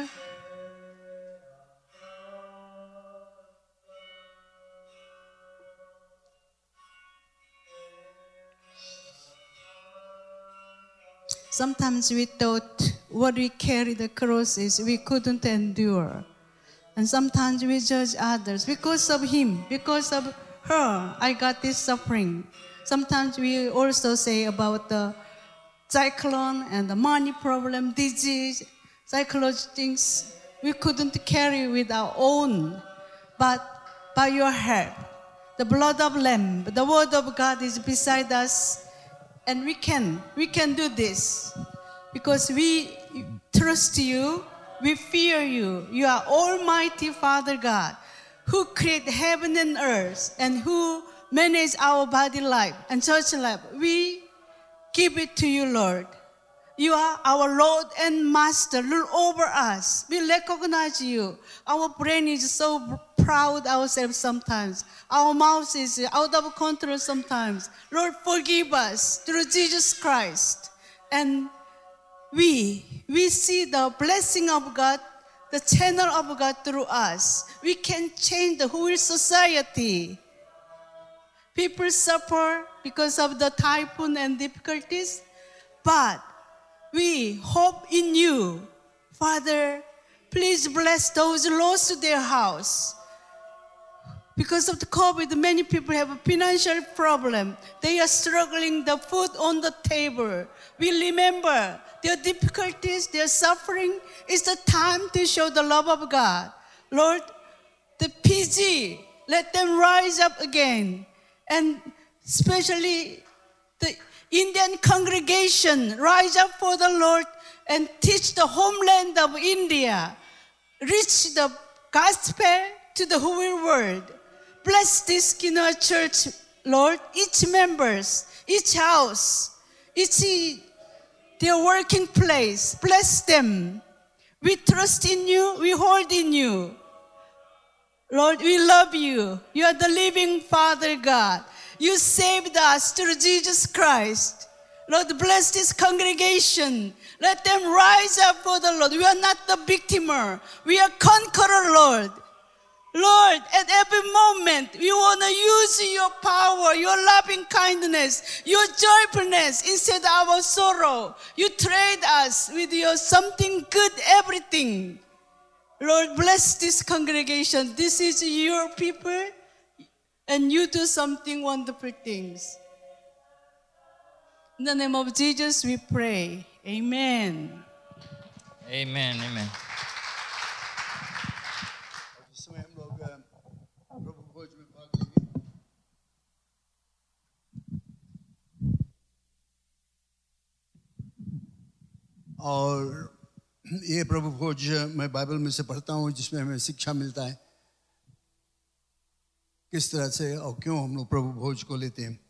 sometimes we thought what we carry the crosses we couldn't endure. And sometimes we judge others because of him, because of her, I got this suffering. Sometimes we also say about the cyclone and the money problem, disease, psychological things we couldn't carry with our own. But by your help, the blood of Lamb, the word of God is beside us. And we can do this because we trust you, we fear you. You are Almighty Father God who created heaven and earth and who manage our body life and church life. We give it to you, Lord. You are our Lord and Master. Rule over us. We recognize you. Our brain is so proud ourselves sometimes. Our mouth is out of control sometimes. Lord, forgive us through Jesus Christ. And we see the blessing of God, the channel of God through us. We can change the whole society. People suffer because of the typhoon and difficulties, but we hope in you. Father, please bless those lost their house. Because of the COVID, many people have a financial problem. They are struggling the food on the table. We remember their difficulties, their suffering. It's the time to show the love of God. Lord, the PG, let them rise up again. And especially the Indian congregation, rise up for the Lord and teach the homeland of India. Reach the gospel to the whole world. Bless this Kinoa church, Lord, each members, each house, each their working place. Bless them. We trust in you, we hold in you. Lord, we love you. You are the living Father God. You saved us through Jesus Christ. Lord, bless this congregation. Let them rise up for the Lord. We are not the victimer. We are conqueror, Lord. Lord, at every moment, we want to use your power, your loving kindness, your joyfulness instead of our sorrow. You trade us with your something good, everything. Lord, bless this congregation. This is your people, and you do something wonderful things. In the name of Jesus, we pray. Amen. Amen, amen. इस समय हम लोग प्रभु और ये प्रभु भोज मैं बाइबल में से पढ़ता हूँ, जिसमें हमें शिक्षा मिलता है किस तरह से और क्यों हम लोग प्रभु भोज को लेते हैं।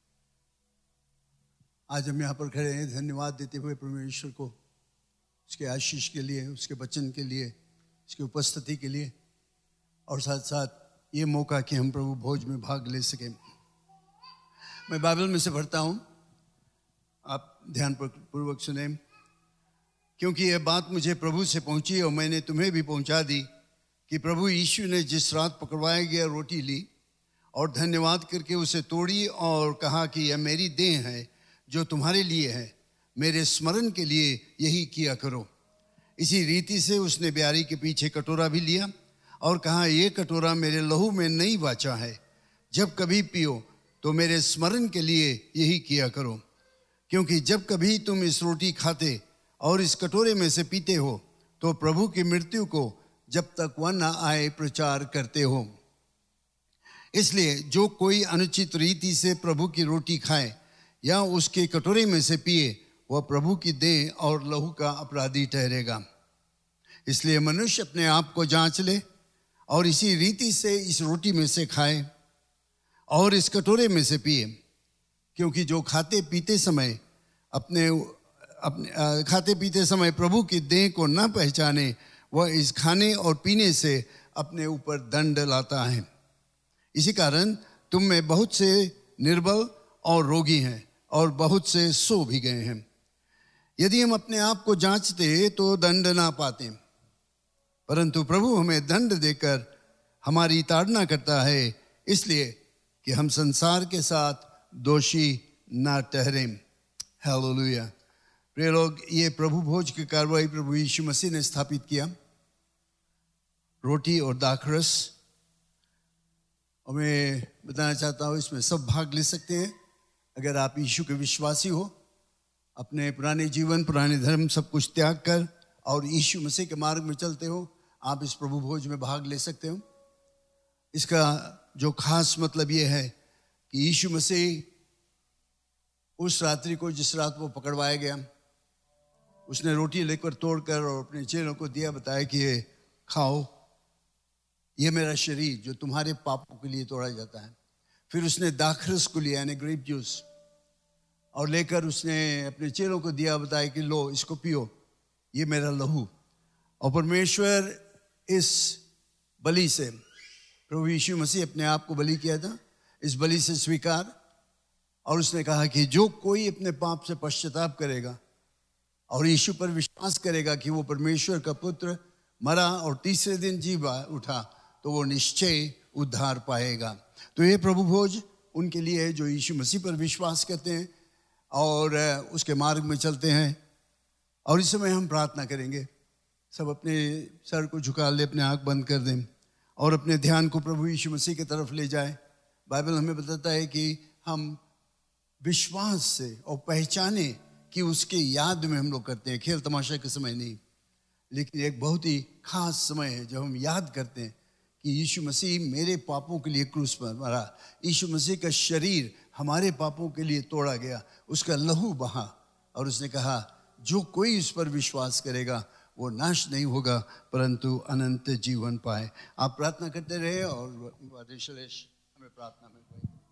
आज हम यहाँ पर खड़े हैं धन्यवाद देते हुए परमेश्वर को, उसके आशीष के लिए, उसके वचन के लिए, उसकी उपस्थिति के लिए, और साथ साथ ये मौका कि हम प्रभु भोज में भाग ले सकें। मैं बाइबल में से पढ़ता हूँ, आप ध्यान पूर्वक सुने। क्योंकि यह बात मुझे प्रभु से पहुंची और मैंने तुम्हें भी पहुंचा दी कि प्रभु यीशु ने जिस रात पकड़वाया गया रोटी ली और धन्यवाद करके उसे तोड़ी और कहा कि यह मेरी देह है जो तुम्हारे लिए है, मेरे स्मरण के लिए यही किया करो। इसी रीति से उसने ब्यारी के पीछे कटोरा भी लिया और कहा, ये कटोरा मेरे लहू में नई वाचा है, जब कभी पियो तो मेरे स्मरण के लिए यही किया करो। क्योंकि जब कभी तुम इस रोटी खाते और इस कटोरे में से पीते हो तो प्रभु की मृत्यु को जब तक वह न आए प्रचार करते हो। इसलिए जो कोई अनुचित रीति से प्रभु की रोटी खाए या उसके कटोरे में से पिए, वह प्रभु की देह और लहू का अपराधी ठहरेगा। इसलिए मनुष्य अपने आप को जांच ले और इसी रीति से इस रोटी में से खाए और इस कटोरे में से पिए। क्योंकि जो खाते पीते समय प्रभु की देह को न पहचाने, वह इस खाने और पीने से अपने ऊपर दंड लाता है। इसी कारण तुम में बहुत से निर्बल और रोगी हैं और बहुत से सो भी गए हैं। यदि हम अपने आप को जांचते तो दंड ना पाते, परंतु प्रभु हमें दंड देकर हमारी ताड़ना करता है, इसलिए कि हम संसार के साथ दोषी ना ठहरें। हालेलुया। प्रिय लोग, ये प्रभु भोज की कार्रवाई प्रभु यीशु मसीह ने स्थापित किया। रोटी और दाखरस, और मैं बताना चाहता हूँ इसमें सब भाग ले सकते हैं अगर आप यीशु के विश्वासी हो। अपने पुराने जीवन, पुराने धर्म सब कुछ त्याग कर और यीशु मसीह के मार्ग में चलते हो, आप इस प्रभु भोज में भाग ले सकते हो। इसका जो खास मतलब ये है कि यीशु मसीह उस रात्रि को, जिस रात वो पकड़वाया गया, उसने रोटी लेकर तोड़कर और अपने चेलों को दिया, बताया कि ये खाओ, ये मेरा शरीर जो तुम्हारे पापों के लिए तोड़ा जाता है। फिर उसने दाखरस को लिया, यानी ग्रेप जूस, और लेकर उसने अपने चेलों को दिया, बताया कि लो इसको पियो, ये मेरा लहू। और परमेश्वर इस बलि से, प्रभु यीशु मसीह अपने आप को बलि किया था, इस बलि से स्वीकार, और उसने कहा कि जो कोई अपने पाप से पश्चाताप करेगा और यीशु पर विश्वास करेगा कि वो परमेश्वर का पुत्र मरा और तीसरे दिन जी उठा, तो वो निश्चय उद्धार पाएगा। तो ये प्रभु भोज उनके लिए है जो यीशु मसीह पर विश्वास करते हैं और उसके मार्ग में चलते हैं। और इस समय हम प्रार्थना करेंगे। सब अपने सर को झुका ले, अपने आँख बंद कर दें और अपने ध्यान को प्रभु यीशु मसीह की तरफ ले जाए। बाइबल हमें बताता है कि हम विश्वास से और पहचाने कि उसके याद में हम लोग करते हैं, खेल तमाशा के समय नहीं, लेकिन एक बहुत ही खास समय है जब हम याद करते हैं कि यीशु मसीह मेरे पापों के लिए क्रूस पर मरा, यीशु मसीह का शरीर हमारे पापों के लिए तोड़ा गया, उसका लहू बहा, और उसने कहा जो कोई उस पर विश्वास करेगा वो नाश नहीं होगा परंतु अनंत जीवन पाए। आप प्रार्थना करते रहे और हमें प्रार्थना में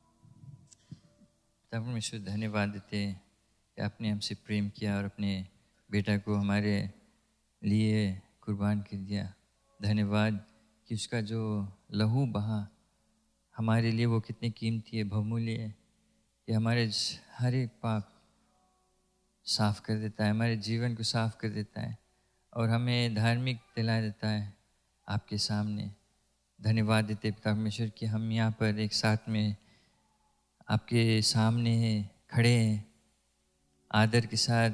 परमेश्वर धन्यवाद देते हैं कि आपने हमसे प्रेम किया और अपने बेटा को हमारे लिए कुर्बान कर दिया। धन्यवाद कि उसका जो लहू बहा हमारे लिए वो कितनी कीमती है, बहुमूल्य है, कि हमारे हर एक पाप साफ कर देता है, हमारे जीवन को साफ कर देता है और हमें धार्मिक दिला देता है आपके सामने। धन्यवाद देते पिता परमेश्वर कि हम यहाँ पर एक साथ में आपके सामने खड़े हैं, आदर के साथ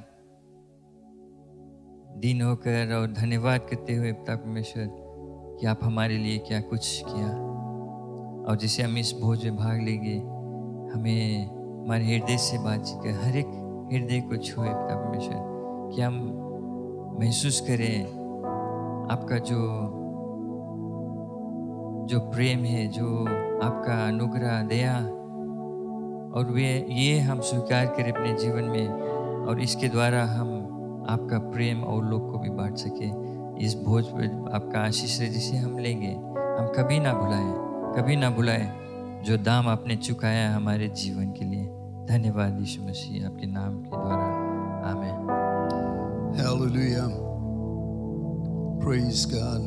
दीन होकर और धन्यवाद करते हुए पिता परमेश्वर कि आप हमारे लिए क्या कुछ किया। और जैसे हम इस भोज में भाग लेंगे, हमें हमारे हृदय से बातचीत कर, हर एक हृदय को छुए पिता परमेश्वर, कि हम महसूस करें आपका जो प्रेम है, जो आपका अनुग्रह, दया, और ये हम स्वीकार करें अपने जीवन में, और इसके द्वारा हम आपका प्रेम और लोग को भी बांट सके। इस भोज पर आपका आशीष है जिसे हम लेंगे, हम कभी ना भुलाएं जो दाम आपने चुकाया है हमारे जीवन के लिए। धन्यवाद यीशु मसीह, आपके नाम के द्वारा, आमीन। Hallelujah. Praise God.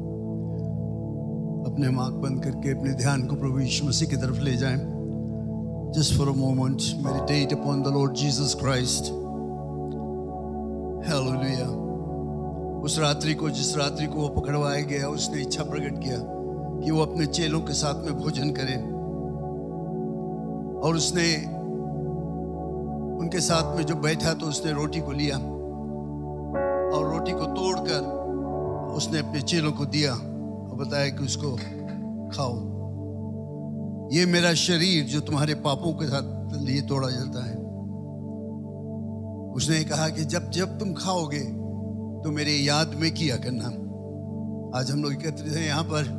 अपने आँख बंद करके अपने ध्यान को प्रभु यीशु मसीह की तरफ ले जाएं। Just for a moment, meditate upon the Lord Jesus Christ. Hallelujah. उस रात्रि को, जिस रात्रि को वो पकड़वाया गया, उसने इच्छा प्रकट किया कि वो अपने चेलों के साथ में भोजन करे, और उसने उनके साथ में जो बैठा तो उसने रोटी को लिया और रोटी को तोड़कर उसने अपने चेलों को दिया और बताया कि उसको खाओ, ये मेरा शरीर जो तुम्हारे पापों के साथ लिए तोड़ा जाता है। उसने कहा कि जब जब तुम खाओगे तो मेरे याद में किया करना। आज हम लोग एकत्रित हैं यहाँ पर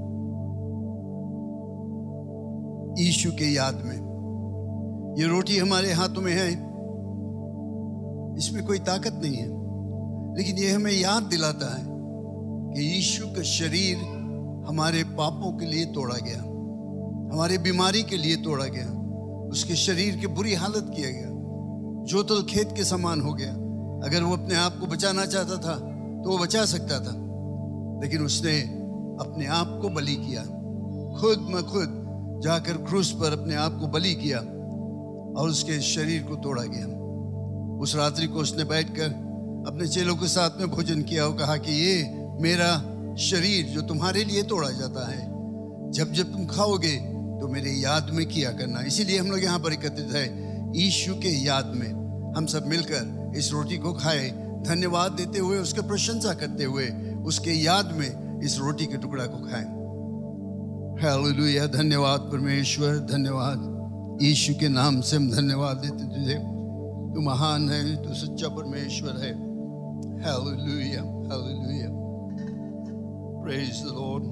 यीशु के याद में। ये रोटी हमारे हाथों में है, इसमें कोई ताकत नहीं है, लेकिन ये हमें याद दिलाता है कि यीशु का शरीर हमारे पापों के लिए तोड़ा गया, हमारे बीमारी के लिए तोड़ा गया, उसके शरीर की बुरी हालत किया गया, जोतल खेत के समान हो गया। अगर वो अपने आप को बचाना चाहता था तो वो बचा सकता था, लेकिन उसने अपने आप को बलि किया, खुद म खुद जाकर क्रूस पर अपने आप को बलि किया और उसके शरीर को तोड़ा गया। उस रात्रि को उसने बैठकर अपने चेलों के साथ में भोजन किया और कहा कि ये मेरा शरीर जो तुम्हारे लिए तोड़ा जाता है, जब जब तुम खाओगे तो मेरे याद में किया करना। इसीलिए हम लोग यहाँ पर एकत्रित है, यीशु के याद में। हम सब मिलकर इस रोटी को खाए, धन्यवाद देते हुए, उसके प्रशंसा करते हुए, उसके याद में इस रोटी के टुकड़ा को खाएं। हालेलुया। धन्यवाद परमेश्वर, धन्यवाद यीशु के नाम से हम धन्यवाद देते तुझे। तू महान है, तू सच्चा परमेश्वर है। Hallelujah, hallelujah. Praise the Lord,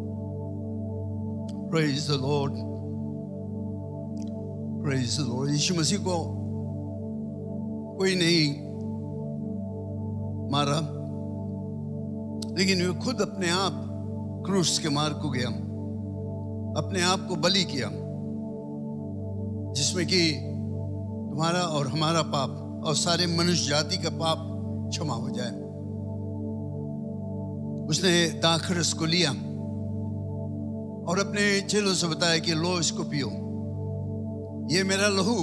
praise the Lord, praise the Lord. Yeshu मसीह को कोई नहीं मारा, लेकिन वो खुद अपने आप क्रूस के मार्ग को गया, अपने आप को बलि किया, जिसमें कि तुम्हारा और हमारा पाप और सारे मनुष्य जाति का पाप क्षमा हो जाए। उसने दाखरस को लिया और अपने चेलों से बताया कि लो इसको पियो, ये मेरा लहू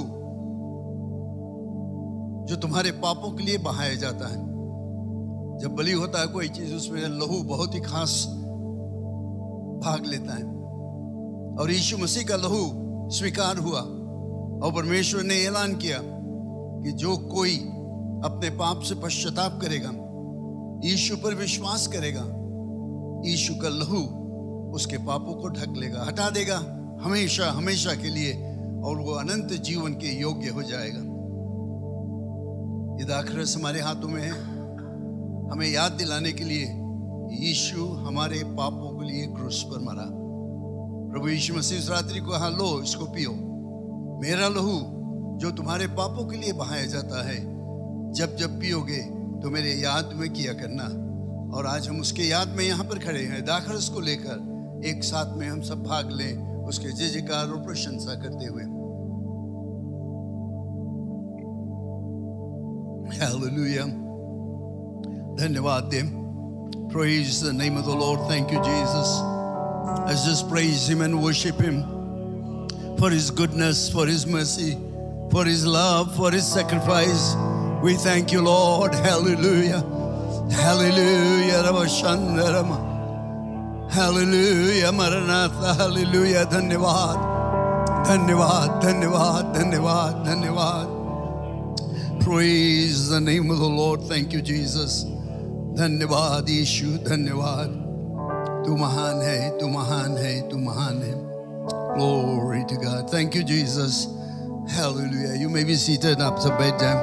जो तुम्हारे पापों के लिए बहाया जाता है। जब बलि होता है कोई चीज, उसमें लहू बहुत ही खास भाग लेता है, और यीशु मसीह का लहू स्वीकार हुआ और परमेश्वर ने ऐलान किया कि जो कोई अपने पाप से पश्चाताप करेगा, यीशु पर विश्वास करेगा, यीशु का लहू उसके पापों को ढक लेगा, हटा देगा हमेशा हमेशा के लिए, और वो अनंत जीवन के योग्य हो जाएगा। ये दाखरस हमारे हाथों में है, हमें याद दिलाने के लिए यीशु हमारे पापों के लिए क्रूस पर मरा। प्रभु यीशु मसीह इस रात्रि को कहा, लो इसको पियो, मेरा लहू जो तुम्हारे पापों के लिए बहाया जाता है, जब जब पियोगे तो मेरे याद में किया करना। और आज हम उसके याद में यहाँ पर खड़े हैं, दाखरस को लेकर एक साथ में हम सब भाग लें उसके जय जयकार और प्रशंसा करते हुए। हालेलुया। धन्यवाद दें। Praise the name of the Lord. Thank you, Jesus. Let's just praise Him and worship Him for His goodness, for His mercy, for His love, for His sacrifice. We thank you, Lord. Hallelujah. Hallelujah. Rabashandarama. Hallelujah. Maranatha. Hallelujah. Dhanyavad. Dhanyavad. Dhanyavad. Dhanyavad. Dhanyavad. Praise the name of the Lord. Thank you, Jesus. धन्यवाद यीशु, धन्यवाद। तू महान है, तू महान है, तू महान है। Glory to God. Thank you, Jesus. Hallelujah. You may be seated after bedtime.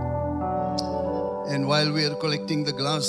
And while we are collecting the glass,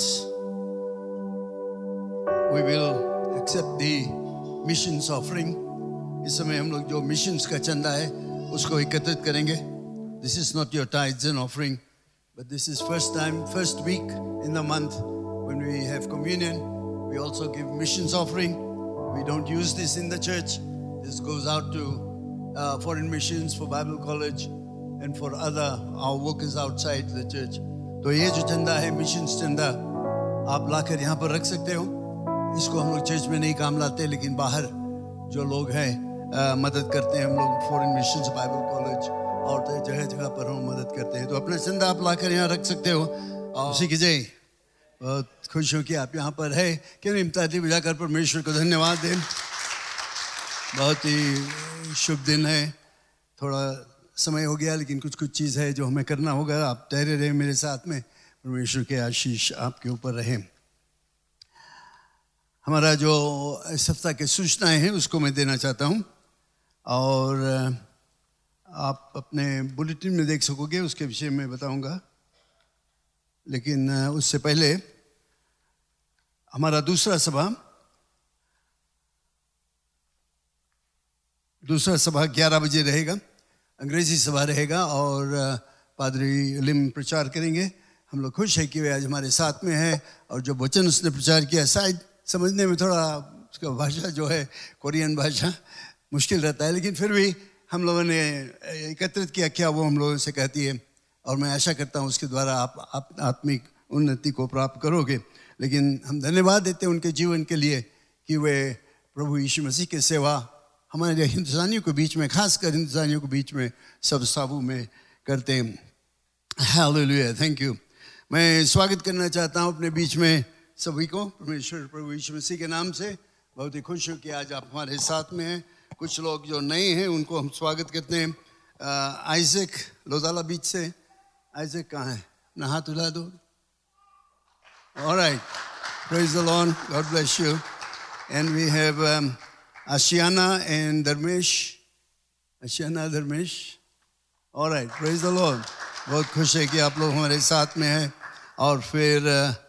we will accept the missions offering. इस समय हम लोग जो missions का चंदा है उसको एकत्रित करेंगे. This is not your tithes and offering. but this is first week in the month when we have communion. We also give missions offering. We don't use this in the church. This goes out to foreign missions, for Bible college, and for our workers outside the church. तो ये जो चंदा है मिशंस चंदा आप लाकर यहाँ पर रख सकते हो. इसको हम लोग चर्च में नहीं काम लाते, लेकिन बाहर जो लोग हैं मदद करते हैं. हम लोग फॉरेन मिशंस, बाइबल कॉलेज और जगह जगह पर हम मदद करते हैं. तो अपना चंदा आप लाकर यहाँ रख सकते हो. उसी की जय. बहुत खुश हूँ कि आप यहाँ पर है. क्यों इम्तादी बजाकर परमेश्वर को धन्यवाद दें. बहुत ही शुभ दिन है. थोड़ा समय हो गया, लेकिन कुछ चीज़ है जो हमें करना होगा. आप ठहरे रहे मेरे साथ में. परमेश्वर के आशीष आपके ऊपर रहे. हमारा जो इस हफ्ता के सूचनाएं हैं उसको मैं देना चाहता हूं, और आप अपने बुलेटिन में देख सकोगे, उसके विषय में बताऊंगा. लेकिन उससे पहले हमारा दूसरा सभा 11 बजे रहेगा. अंग्रेजी सभा रहेगा और पादरी लिम प्रचार करेंगे. हम लोग खुश है कि वे आज हमारे साथ में है. और जो वचन उसने प्रचार किया, शायद समझने में थोड़ा उसका भाषा जो है कोरियन भाषा मुश्किल रहता है, लेकिन फिर भी हम लोगों ने एकत्रित किया क्या वो हम लोगों से कहती है. और मैं आशा करता हूँ उसके द्वारा आप आत्मिक उन्नति को प्राप्त करोगे. लेकिन हम धन्यवाद देते हैं उनके जीवन के लिए कि वे प्रभु यीशु मसीह की सेवा हमारे हिंदुस्तानियों के बीच में, खासकर हिंदुस्तानियों के बीच में सब साबू में करते हैं. Hallelujah, thank you. मैं स्वागत करना चाहता हूँ अपने बीच में सभी को परमेश्वर प्रभु यीशु मसीह के नाम से. बहुत ही खुश हूँ कि आज आप हमारे साथ में हैं. कुछ लोग जो नए हैं उनको हम स्वागत करते हैं. आइजक लोदाला बीच से. आइजक कहाँ है? अपना हाथ उठा दो. Alright, praise the Lord, God bless you. And we have Ashiana and Dharmesh. Ashiana, Dharmesh. All right, praise the Lord. बहुत खुश है कि आप लोग हमारे साथ में हैं. और फिर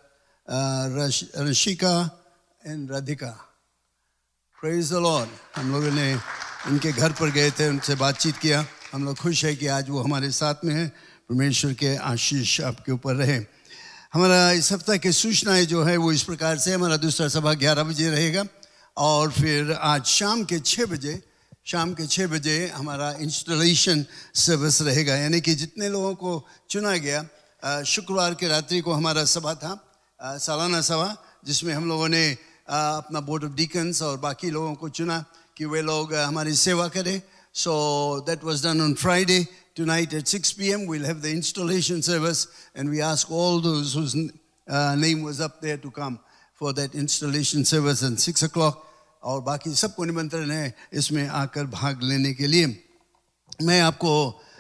Rashika and Radhika. Praise the Lord. हम लोगों ने उनके घर पर गए थे, उनसे बातचीत किया. हम लोग खुश है कि आज वो हमारे साथ में हैं. परमेश्वर के आशीष आपके ऊपर रहे. हमारा इस हफ्ता की सूचनाएं जो है वो इस प्रकार से. हमारा दूसरा सभा 11 बजे रहेगा. और फिर आज शाम के 6 बजे हमारा इंस्टॉलेशन सर्विस रहेगा. यानी कि जितने लोगों को चुना गया, शुक्रवार के रात्रि को हमारा सभा था, सालाना सभा, जिसमें हम लोगों ने अपना बोर्ड ऑफ डीकन्स और बाकी लोगों को चुना कि वे लोग हमारी सेवा करें. So that was done on Friday. Tonight at 6 p.m. we'll have the installation service, and we ask all those whose name was up there to come for that installation service at 6 o'clock. और बाकी सबको निमंत्रण है इसमें आकर भाग लेने के लिए. मैं आपको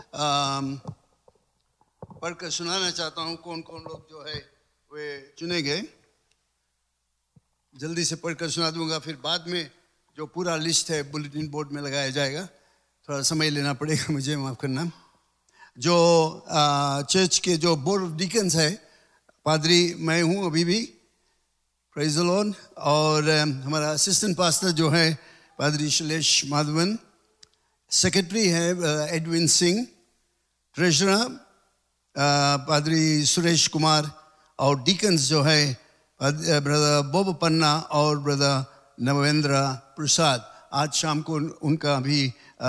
पढ़कर सुनाना चाहता हूँ कौन कौन लोग जो है वे चुने गए. जल्दी से पढ़कर सुना दूंगा, फिर बाद में जो पूरा लिस्ट है बुलेटिन बोर्ड में लगाया जाएगा. थोड़ा समय लेना पड़ेगा, मुझे माफ़ करना. जो चर्च के जो बोर्ड ऑफ डीकन्स है, पादरी मैं हूँ अभी भी, प्रेज द लॉर्ड. और हमारा असिस्टेंट पास्टर जो है पादरी शैलेश माधवन. सेक्रेटरी है एडविन सिंह. ट्रेजरर पादरी सुरेश कुमार. और डीकन्स जो है ब्रदर बोब पन्ना और ब्रदर नवेंद्र प्रसाद. आज शाम को उनका भी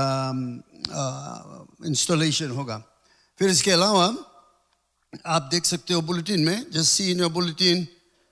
इंस्टॉलेशन होगा. फिर इसके अलावा आप देख सकते हो बुलेटिन में, just see in your bulletin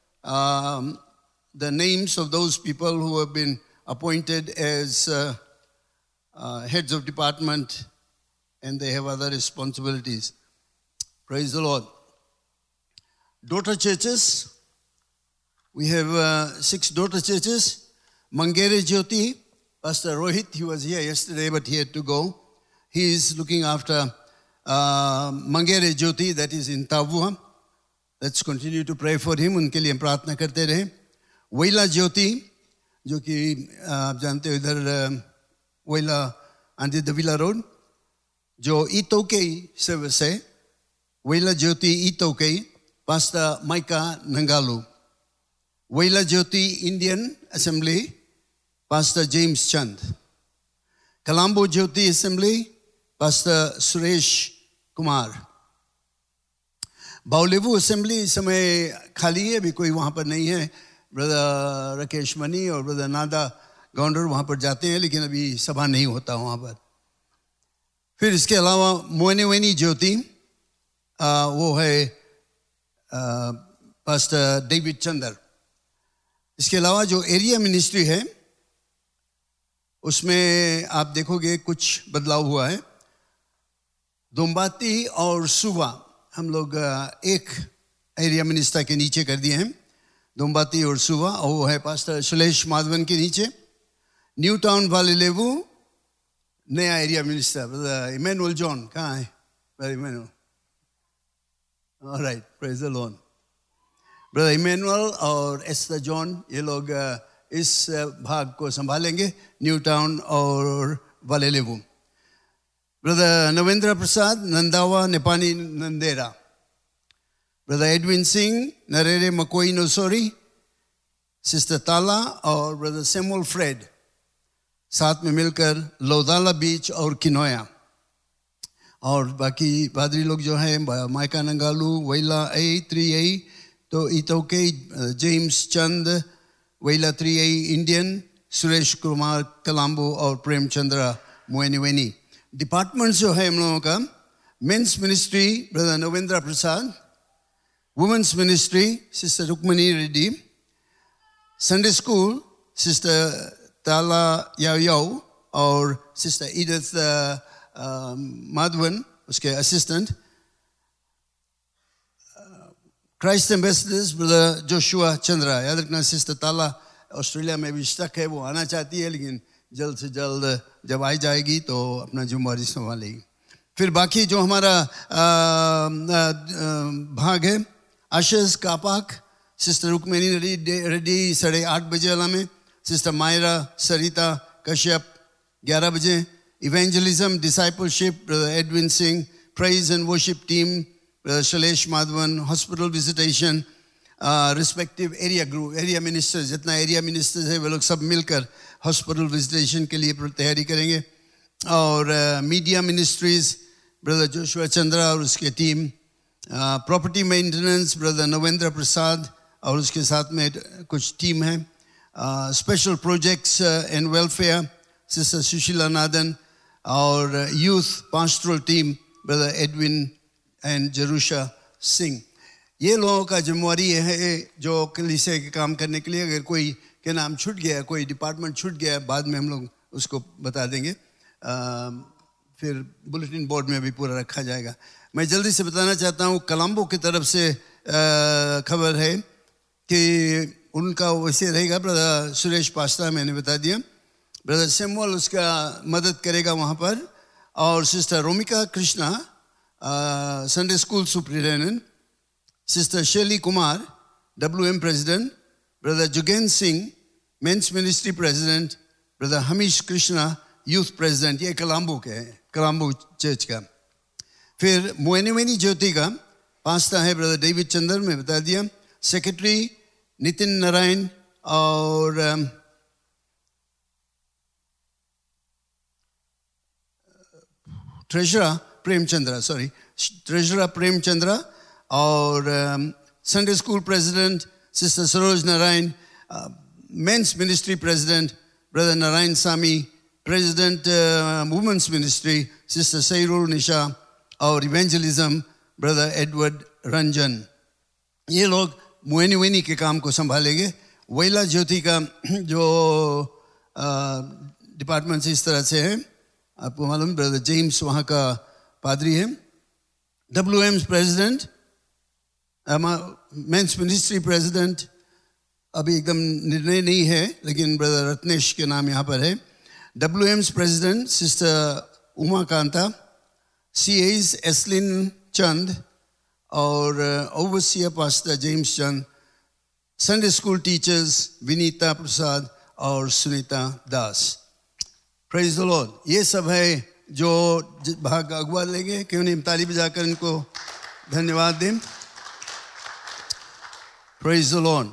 the names of those people who have been appointed as heads of department, and they have other responsibilities. Praise the Lord. Daughter churches. We have 6 daughter churches. Mangere Jyoti, Pastor Rohit, he was here yesterday but he had to go. He is looking after Mangere Jyoti, that is in Tavua. Let's continue to pray for him. उनके लिए प्रार्थना करते रहें. वैला ज्योति, जो कि आप जानते हो इधर वैला आंधी दविला रोड, जो ईतोकेई सर्विस है. Waila Jyoti iTaukei, pastor Micah Nangalu. Waila Jyoti Indian assembly, pastor James Chand. Kalabo Jyoti assembly, pastor Suresh Kumar. Baulevu assembly इस समय खाली है, अभी कोई वहाँ पर नहीं है। ब्रदर राकेश मनी और ब्रदर नादा गौंडर वहाँ पर जाते हैं, लेकिन अभी सभा नहीं होता वहाँ पर। फिर इसके अलावा मोएनेवेनी ज्योति, वो है पास्टर डेविड चंदर। इसके अलावा जो एरिया मिनिस्ट्री है उसमें आप देखोगे कुछ बदलाव हुआ है। दोम्बाती और सुवा हम लोग एक एरिया मिनिस्टर के नीचे कर दिए हैं, दोम्बाती और सुवा, और वो है पास्टर शैलेश माधवन के नीचे। न्यू टाउन वालेलेवू नया area minister brother Emmanuel John, कहाँ है brother Emmanuel? Alright, praise the Lord. Brother Emmanuel और एस्टर जॉन ये लोग इस भाग को संभालेंगे, न्यू टाउन और Valelevu. Brother Navendra Prasad Nadawa Nepani Nadera, brother Edwin Singh Narere Makoi Nausori, sister Tala और ब्रदर सैमुअल फ्रेड साथ में मिलकर लोदाला बीच और किनोया। और बाकी पादरी लोग जो है माइका नंगालू, वैला ए 3A, तो iTaukei James Chand, Waila 3A Indian, Suresh Kumar Kalabo और प्रेम चंद्रा मोएनेवेनी। डिपार्टमेंट्स जो है हम लोगों का, men's ministry brother Navendra Prasad, women's ministry sister Rukmani Reddy, Sunday school sister Tala Yao और सिस्टर ईडथ माधवन उसके assistant. Christ ambassadors brother Joshua Chandra, याद रखना सिस्टर ताला ऑस्ट्रेलिया में भी स्टक है, वो आना चाहती है, लेकिन जल्द से जल्द जब आई जाएगी तो अपना जिम्मेवारी संभालेगी। फिर बाकी जो हमारा भाग है, आशस कापाक सिस्टर रुक्मिणी रेड्डी 8:30 बजे वाला में, सिस्टर मायरा सरिता कश्यप 11 बजे, evangelism discipleship brother Edwin Singh, praise and worship team brother Shailesh Madhavan, hospital visitation, respective area group, area minister, जितना एरिया मिनिस्टर्स है वे लोग सब मिलकर हॉस्पिटल विजिटेशन के लिए तैयारी करेंगे। और media ministries brother Joshua Chandra और उसके team, property maintenance brother Navendra Prasad और उसके साथ में कुछ टीम है, special projects and welfare sister Sushila Nadan, और youth pastoral team brother Edwin and Jerusha Singh. ये लोगों का जिम्मेवारी है जो कलीसिया के काम करने के लिए। अगर कोई के नाम छूट गया, कोई डिपार्टमेंट छूट गया, बाद में हम लोग उसको बता देंगे, फिर बुलेटिन बोर्ड में भी पूरा रखा जाएगा। मैं जल्दी से बताना चाहता हूँ, कलाम्बो की तरफ से खबर है कि उनका वैसे रहेगा, ब्रदर सुरेश पास्ता मैंने बता दिया, ब्रदर सैमुअल उसका मदद करेगा वहाँ पर, और sister Romika Krishna Sunday school superintendent, sister Shaily Kumar WM president, brother Jugen Singh men's ministry president, brother Hamish Krishna youth president. ये कलाम्बो के हैं, कलाम्बो चर्च का। फिर मोएनेवेनी ज्योति का पास्ता है ब्रदर डेविड चंदर, मैं बता दिया, सेक्रेटरी नितिन नारायण, और ट्रेजरर प्रेम चंद्रा, और Sunday school president sister Saroj Narayan, men's ministry president brother Narayan Sami, president women's ministry sister Sairul Nisha, और इवेंजलिज्म ब्रदर एडवर्ड रंजन। ये लोग मोएनेवेनी के काम को संभालेंगे। वैला ज्योति का जो डिपार्टमेंट इस तरह से है, आपको मालूम, ब्रदर जेम्स वहाँ का पादरी है। WM president, men's ministry president अभी एकदम निर्णय नहीं है, लेकिन ब्रदर रत्नेश के नाम यहाँ पर है। WM president sister Uma Kanta, CAs Eslin Chand और overseer pastor James Chand, Sunday school teachers Vinita Prasad और Sunita Das. Praise the Lord. ये सब है जो भाग अगुवा लेंगे, क्यों नहीं ताली बजाकर इनको धन्यवाद दें। Praise the Lord.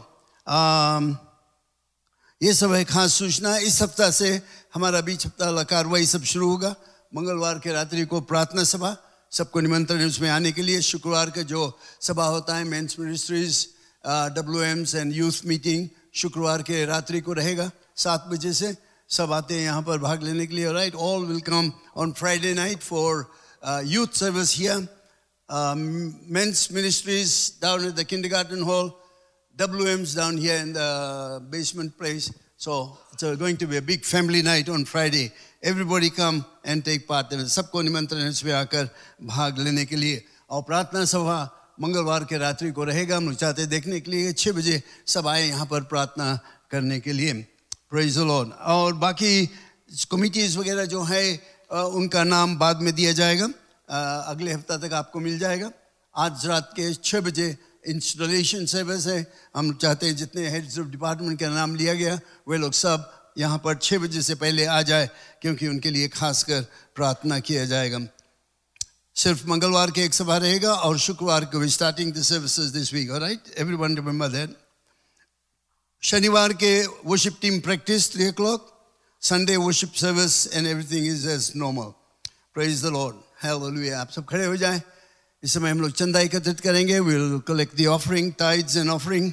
ये सब है खास सूचना। इस हफ्ता से हमारा बीच हफ्ता कार्रवाई सब शुरू होगा। मंगलवार के रात्रि को प्रार्थना सभा, सबको निमंत्रण है उसमें आने के लिए। शुक्रवार का जो सभा होता है men's ministries WMs and youth meeting शुक्रवार के रात्रि को रहेगा 7 बजे से। सब आते हैं यहाँ पर भाग लेने के लिए। Right, all will come on Friday night for youth service here. Men's ministries down at the kindergarten hall, WMs down here in the basement place. So it's going to be a big family night on Friday. Everybody come and take part in it. सबको निमंत्रण है इसमें आकर भाग लेने के लिए। और प्रार्थना सभा मंगलवार के रात्रि को रहेगा। हम लोग चाहते हैं देखने के लिए 6 बजे सब आए यहाँ पर प्रार्थना करने के लिए। Praise the Lord. और बाकी कमिटीज वगैरह जो है उनका नाम बाद में दिया जाएगा, अगले हफ्ता तक आपको मिल जाएगा। आज रात के 6 बजे इंस्टॉलेशन सर्विस है। हम चाहते हैं जितने हेड्स ऑफ डिपार्टमेंट का नाम लिया गया वे लोग सब यहाँ पर 6 बजे से पहले आ जाए, क्योंकि उनके लिए खासकर प्रार्थना किया जाएगा। सिर्फ मंगलवार के एक सभा रहेगा और शुक्रवार को starting the services this week. Alright, everyone remember that. शनिवार के worship team practice 3 o'clock, Sunday worship service and everything is as normal. Praise the Lord. Hallelujah. आप सब खड़े हो जाएं। इस समय हम लोग चंदा एकत्रित करेंगे। We will collect the offering, tithes and offering.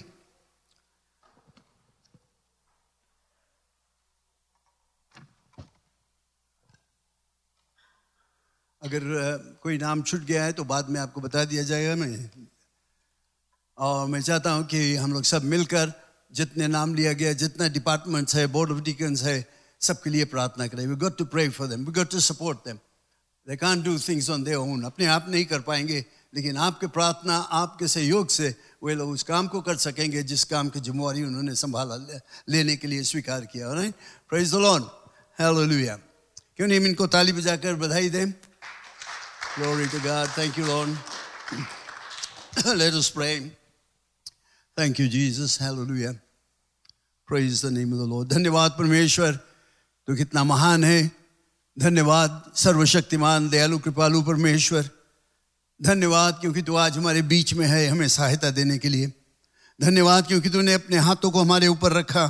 अगर कोई नाम छूट गया है तो बाद में आपको बता दिया जाएगा। मैं चाहता हूं कि हम लोग सब मिलकर जितने नाम लिया गया, जितना डिपार्टमेंट्स है, बोर्ड ऑफ डिकन्स है, सबके लिए प्रार्थना करें। We got to pray for them. We got to support them. They can't do things on their own. अपने आप नहीं कर पाएंगे, लेकिन आपके प्रार्थना, आपके सहयोग से वे लोग उस काम को कर सकेंगे जिस काम की जिम्मेवारी उन्होंने संभाला लेने के लिए स्वीकार किया। Alright? Praise the Lord. Hallelujah. क्यों नहीं हम इनको ताली बजाकर बधाई दें? Glory to God. Thank you, Lord. Let us pray. Thank you, Jesus. Hallelujah. Praise the name of the Lord. धन्यवाद परमेश्वर, तू कितना महान है। धन्यवाद सर्वशक्तिमान दयालु कृपालु परमेश्वर। धन्यवाद क्योंकि तू आज हमारे बीच में है हमें सहायता देने के लिए। धन्यवाद क्योंकि तूने अपने हाथों को हमारे ऊपर रखा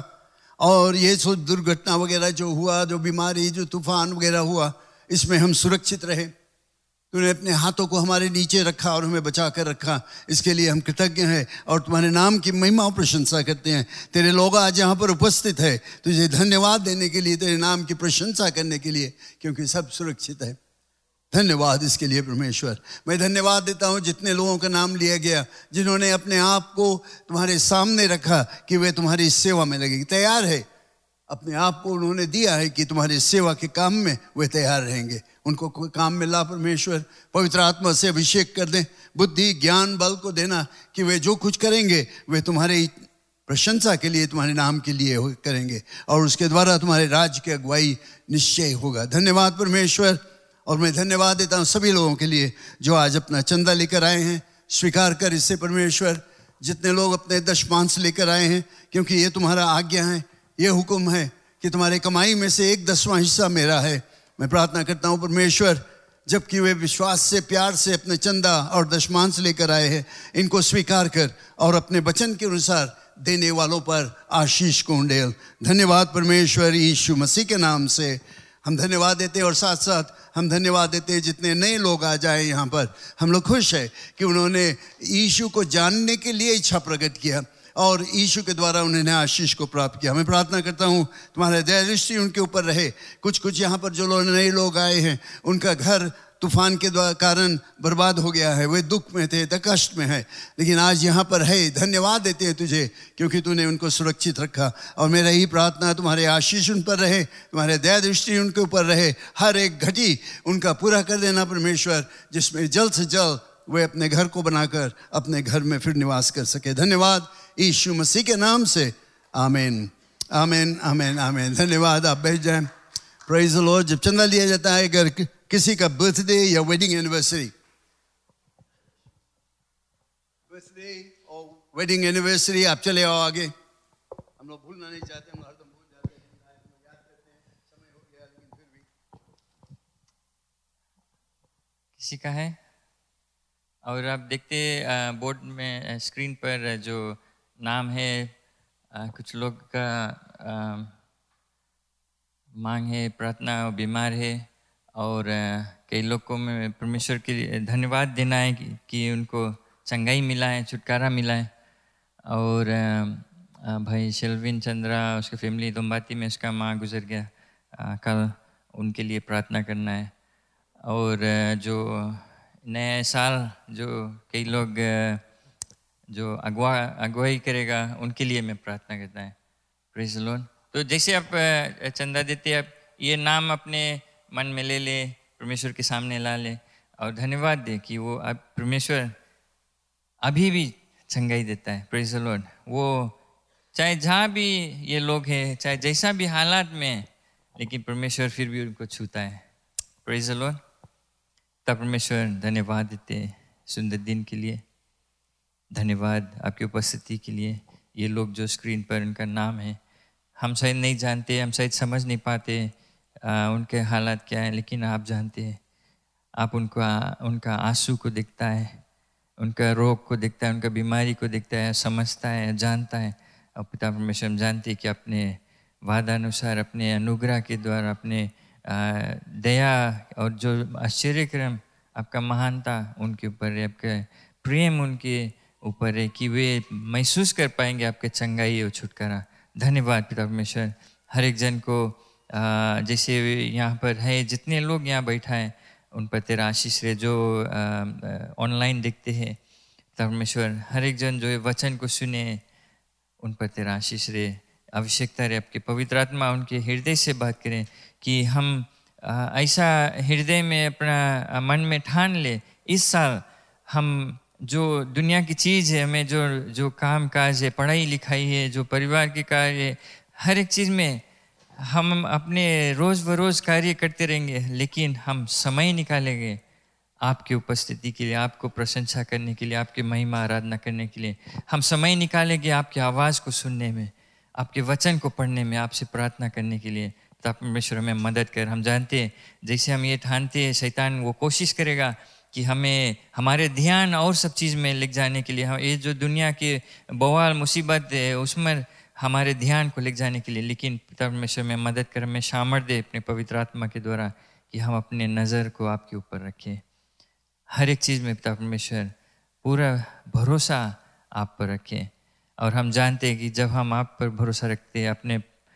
और ये सो दुर्घटना वगैरह जो हुआ, जो बीमारी, जो तूफान वगैरह हुआ, इसमें हम सुरक्षित रहे। तूने अपने हाथों को हमारे नीचे रखा और हमें बचा कर रखा। इसके लिए हम कृतज्ञ हैं और तुम्हारे नाम की महिमा और प्रशंसा करते हैं। तेरे लोग आज यहाँ पर उपस्थित है तुझे धन्यवाद देने के लिए, तेरे नाम की प्रशंसा करने के लिए, क्योंकि सब सुरक्षित है। धन्यवाद इसके लिए परमेश्वर। मैं धन्यवाद देता हूँ जितने लोगों का नाम लिया गया, जिन्होंने अपने आप को तुम्हारे सामने रखा कि वे तुम्हारी सेवा में लगेंगे, तैयार है। अपने आप को उन्होंने दिया है कि तुम्हारी सेवा के काम में वे तैयार रहेंगे। उनको कोई काम मिला परमेश्वर, पवित्र आत्मा से अभिषेक कर दें, बुद्धि ज्ञान बल को देना कि वे जो कुछ करेंगे वे तुम्हारे प्रशंसा के लिए, तुम्हारे नाम के लिए करेंगे और उसके द्वारा तुम्हारे राज्य की अगुवाई निश्चय होगा। धन्यवाद परमेश्वर। और मैं धन्यवाद देता हूँ सभी लोगों के लिए जो आज अपना चंदा लेकर आए हैं। स्वीकार कर इससे परमेश्वर, जितने लोग अपने दशमांश लेकर आए हैं, क्योंकि ये तुम्हारा आज्ञा है, ये हुक्म है कि तुम्हारे कमाई में से 1/10वां हिस्सा मेरा है। मैं प्रार्थना करता हूँ परमेश्वर, जबकि वे विश्वास से, प्यार से अपने चंदा और दशमांश लेकर आए हैं, इनको स्वीकार कर और अपने वचन के अनुसार देने वालों पर आशीष को उंडेल। धन्यवाद परमेश्वर, यीशु मसीह के नाम से हम धन्यवाद देते हैं। और साथ साथ हम धन्यवाद देते हैं जितने नए लोग आ जाए यहाँ पर। हम लोग खुश है कि उन्होंने यीशु को जानने के लिए इच्छा प्रकट किया और यीशु के द्वारा उन्होंने आशीष को प्राप्त किया। मैं प्रार्थना करता हूँ तुम्हारा दया दृष्टि उनके ऊपर रहे। कुछ यहाँ पर जो लोग नए लोग आए हैं, उनका घर तूफान के कारण बर्बाद हो गया है, वे दुख में थे, कष्ट में है, लेकिन आज यहाँ पर है। धन्यवाद देते हैं तुझे क्योंकि तूने उनको सुरक्षित रखा। और मेरा यही प्रार्थना, तुम्हारे आशीष उन पर रहे, तुम्हारे दया दृष्टि उनके ऊपर रहे। हर एक घटी उनका पूरा कर देना परमेश्वर, जिसमें जल्द से जल्द वे अपने घर को बनाकर अपने घर में फिर निवास कर सके। धन्यवाद यीशु मसीह के नाम से, आमीन आमीन आमीन आमीन। धन्यवाद। आप बैठ जाएं। Praise the Lord. जब चंदा लिया जाता है, अगर किसी का बर्थडे या वेडिंग एनिवर्सरी, और वेडिंग एनिवर्सरी, आप चले आओ आगे। हम लोग भूलना नहीं चाहते, हम हरदम भूल जाते हैं, याद करते हैं, समय हो गया लेकिन फिर भी। किसी का है? और आप देखते बोर्ड में, स्क्रीन पर जो नाम है, कुछ लोग का मांग है, प्रार्थना, बीमार है और कई लोग को मैं परमेश्वर के लिए धन्यवाद देना है कि उनको चंगाई मिला है, छुटकारा मिला है। और भाई शेल्विन चंद्रा, उसकी फैमिली दुम्बाती में उसका माँ गुजर गया, कल उनके लिए प्रार्थना करना है। और जो नए साल जो कई लोग जो अगुवाई करेगा उनके लिए मैं प्रार्थना करता है। Praise the Lord. तो जैसे आप चंदा देते, आप ये नाम अपने मन में ले ले, परमेश्वर के सामने ला ले और धन्यवाद दे कि वो अब परमेश्वर अभी भी चंगाई देता है। Praise the Lord. वो चाहे जहाँ भी ये लोग हैं, चाहे जैसा भी हालात में, लेकिन परमेश्वर फिर भी उनको छूता है। Praise the Lord. तब परमेश्वर धन्यवाद देते हैं सुंदर दिन के लिए, धन्यवाद आपकी उपस्थिति के लिए। ये लोग जो स्क्रीन पर उनका नाम है, हम शायद नहीं जानते, हम शायद समझ नहीं पाते उनके हालात क्या है, लेकिन आप जानते हैं। आप उनका आंसू को देखता है, उनका रोग को देखता है, उनका बीमारी को देखता है, समझता है, जानता है। और पिता परमेश्वर हम जानते हैं कि अपने वादानुसार, अपने अनुग्रह के द्वारा, अपने दया और जो आश्चर्यक्रम आपका महानता उनके ऊपर है, आपका प्रेम उनके ऊपर है कि वे महसूस कर पाएंगे आपके चंगाई और छुटकारा। धन्यवाद पिता परमेश्वर। हर एक जन को जैसे यहाँ पर है, जितने लोग यहाँ बैठा है उन पर तेरा आशीष रहे, जो ऑनलाइन देखते हैं पिता परमेश्वर। हर एक जन जो वचन को सुने उन पर तेरा आशीष रहे, आवश्यकता रहे आपके पवित्र आत्मा उनके हृदय से बात करें कि हम ऐसा हृदय में अपना मन में ठान ले, इस साल हम जो दुनिया की चीज़ है, हमें जो काम काज है, पढ़ाई लिखाई है, जो परिवार के कार्य है, हर एक चीज़ में हम अपने रोज़ बरोज़ कार्य करते रहेंगे, लेकिन हम समय निकालेंगे आपकी उपस्थिति के लिए, आपको प्रशंसा करने के लिए, आपकी महिमा आराधना करने के लिए। हम समय निकालेंगे आपकी आवाज़ को सुनने में, आपके वचन को पढ़ने में, आपसे प्रार्थना करने के लिए। तो परमेश्वर हमें मदद कर। हम जानते हैं जैसे हम ये ठानते हैं, शैतान वो कोशिश करेगा कि हमें हमारे ध्यान और सब चीज़ में ले जाने के लिए, हम ये जो दुनिया के बवाल मुसीबत है उसमें हमारे ध्यान को ले जाने के लिए। लेकिन पिता परमेश्वर में मदद कर, हमें सामर्थ दे अपने पवित्र आत्मा के द्वारा कि हम अपने नज़र को आपके ऊपर रखें। हर एक चीज़ में पिता परमेश्वर पूरा भरोसा आप पर रखें। और हम जानते हैं कि जब हम आप पर भरोसा रखते हैं,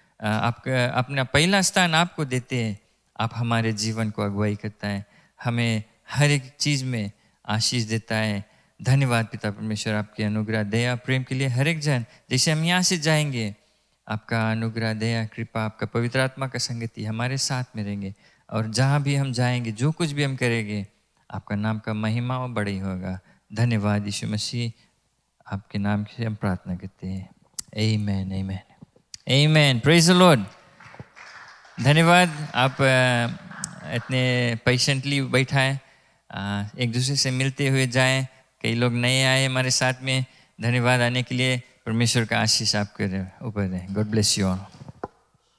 अपना पहला स्थान आपको देते हैं, आप हमारे जीवन को अगुवाई करता है, हमें हर एक चीज़ में आशीष देता है। धन्यवाद पिता परमेश्वर आपके अनुग्रह, दया, प्रेम के लिए। हर एक जन जैसे हम यहाँ से जाएंगे, आपका अनुग्रह, दया, कृपा, आपका पवित्र आत्मा का संगति हमारे साथ में रहेंगे। और जहाँ भी हम जाएंगे, जो कुछ भी हम करेंगे, आपका नाम का महिमा और बड़ी होगा। धन्यवाद यीशु मसीह, आपके नाम से हम प्रार्थना करते हैं। आमीन, आमीन, आमीन। Praise the Lord. धन्यवाद आप इतने पेशेंटली बैठा है, एक दूसरे से मिलते हुए जाएं। कई लोग नए आए हमारे साथ में, धन्यवाद आने के लिए। परमेश्वर का आशीष आपके ऊपर है। God bless you all.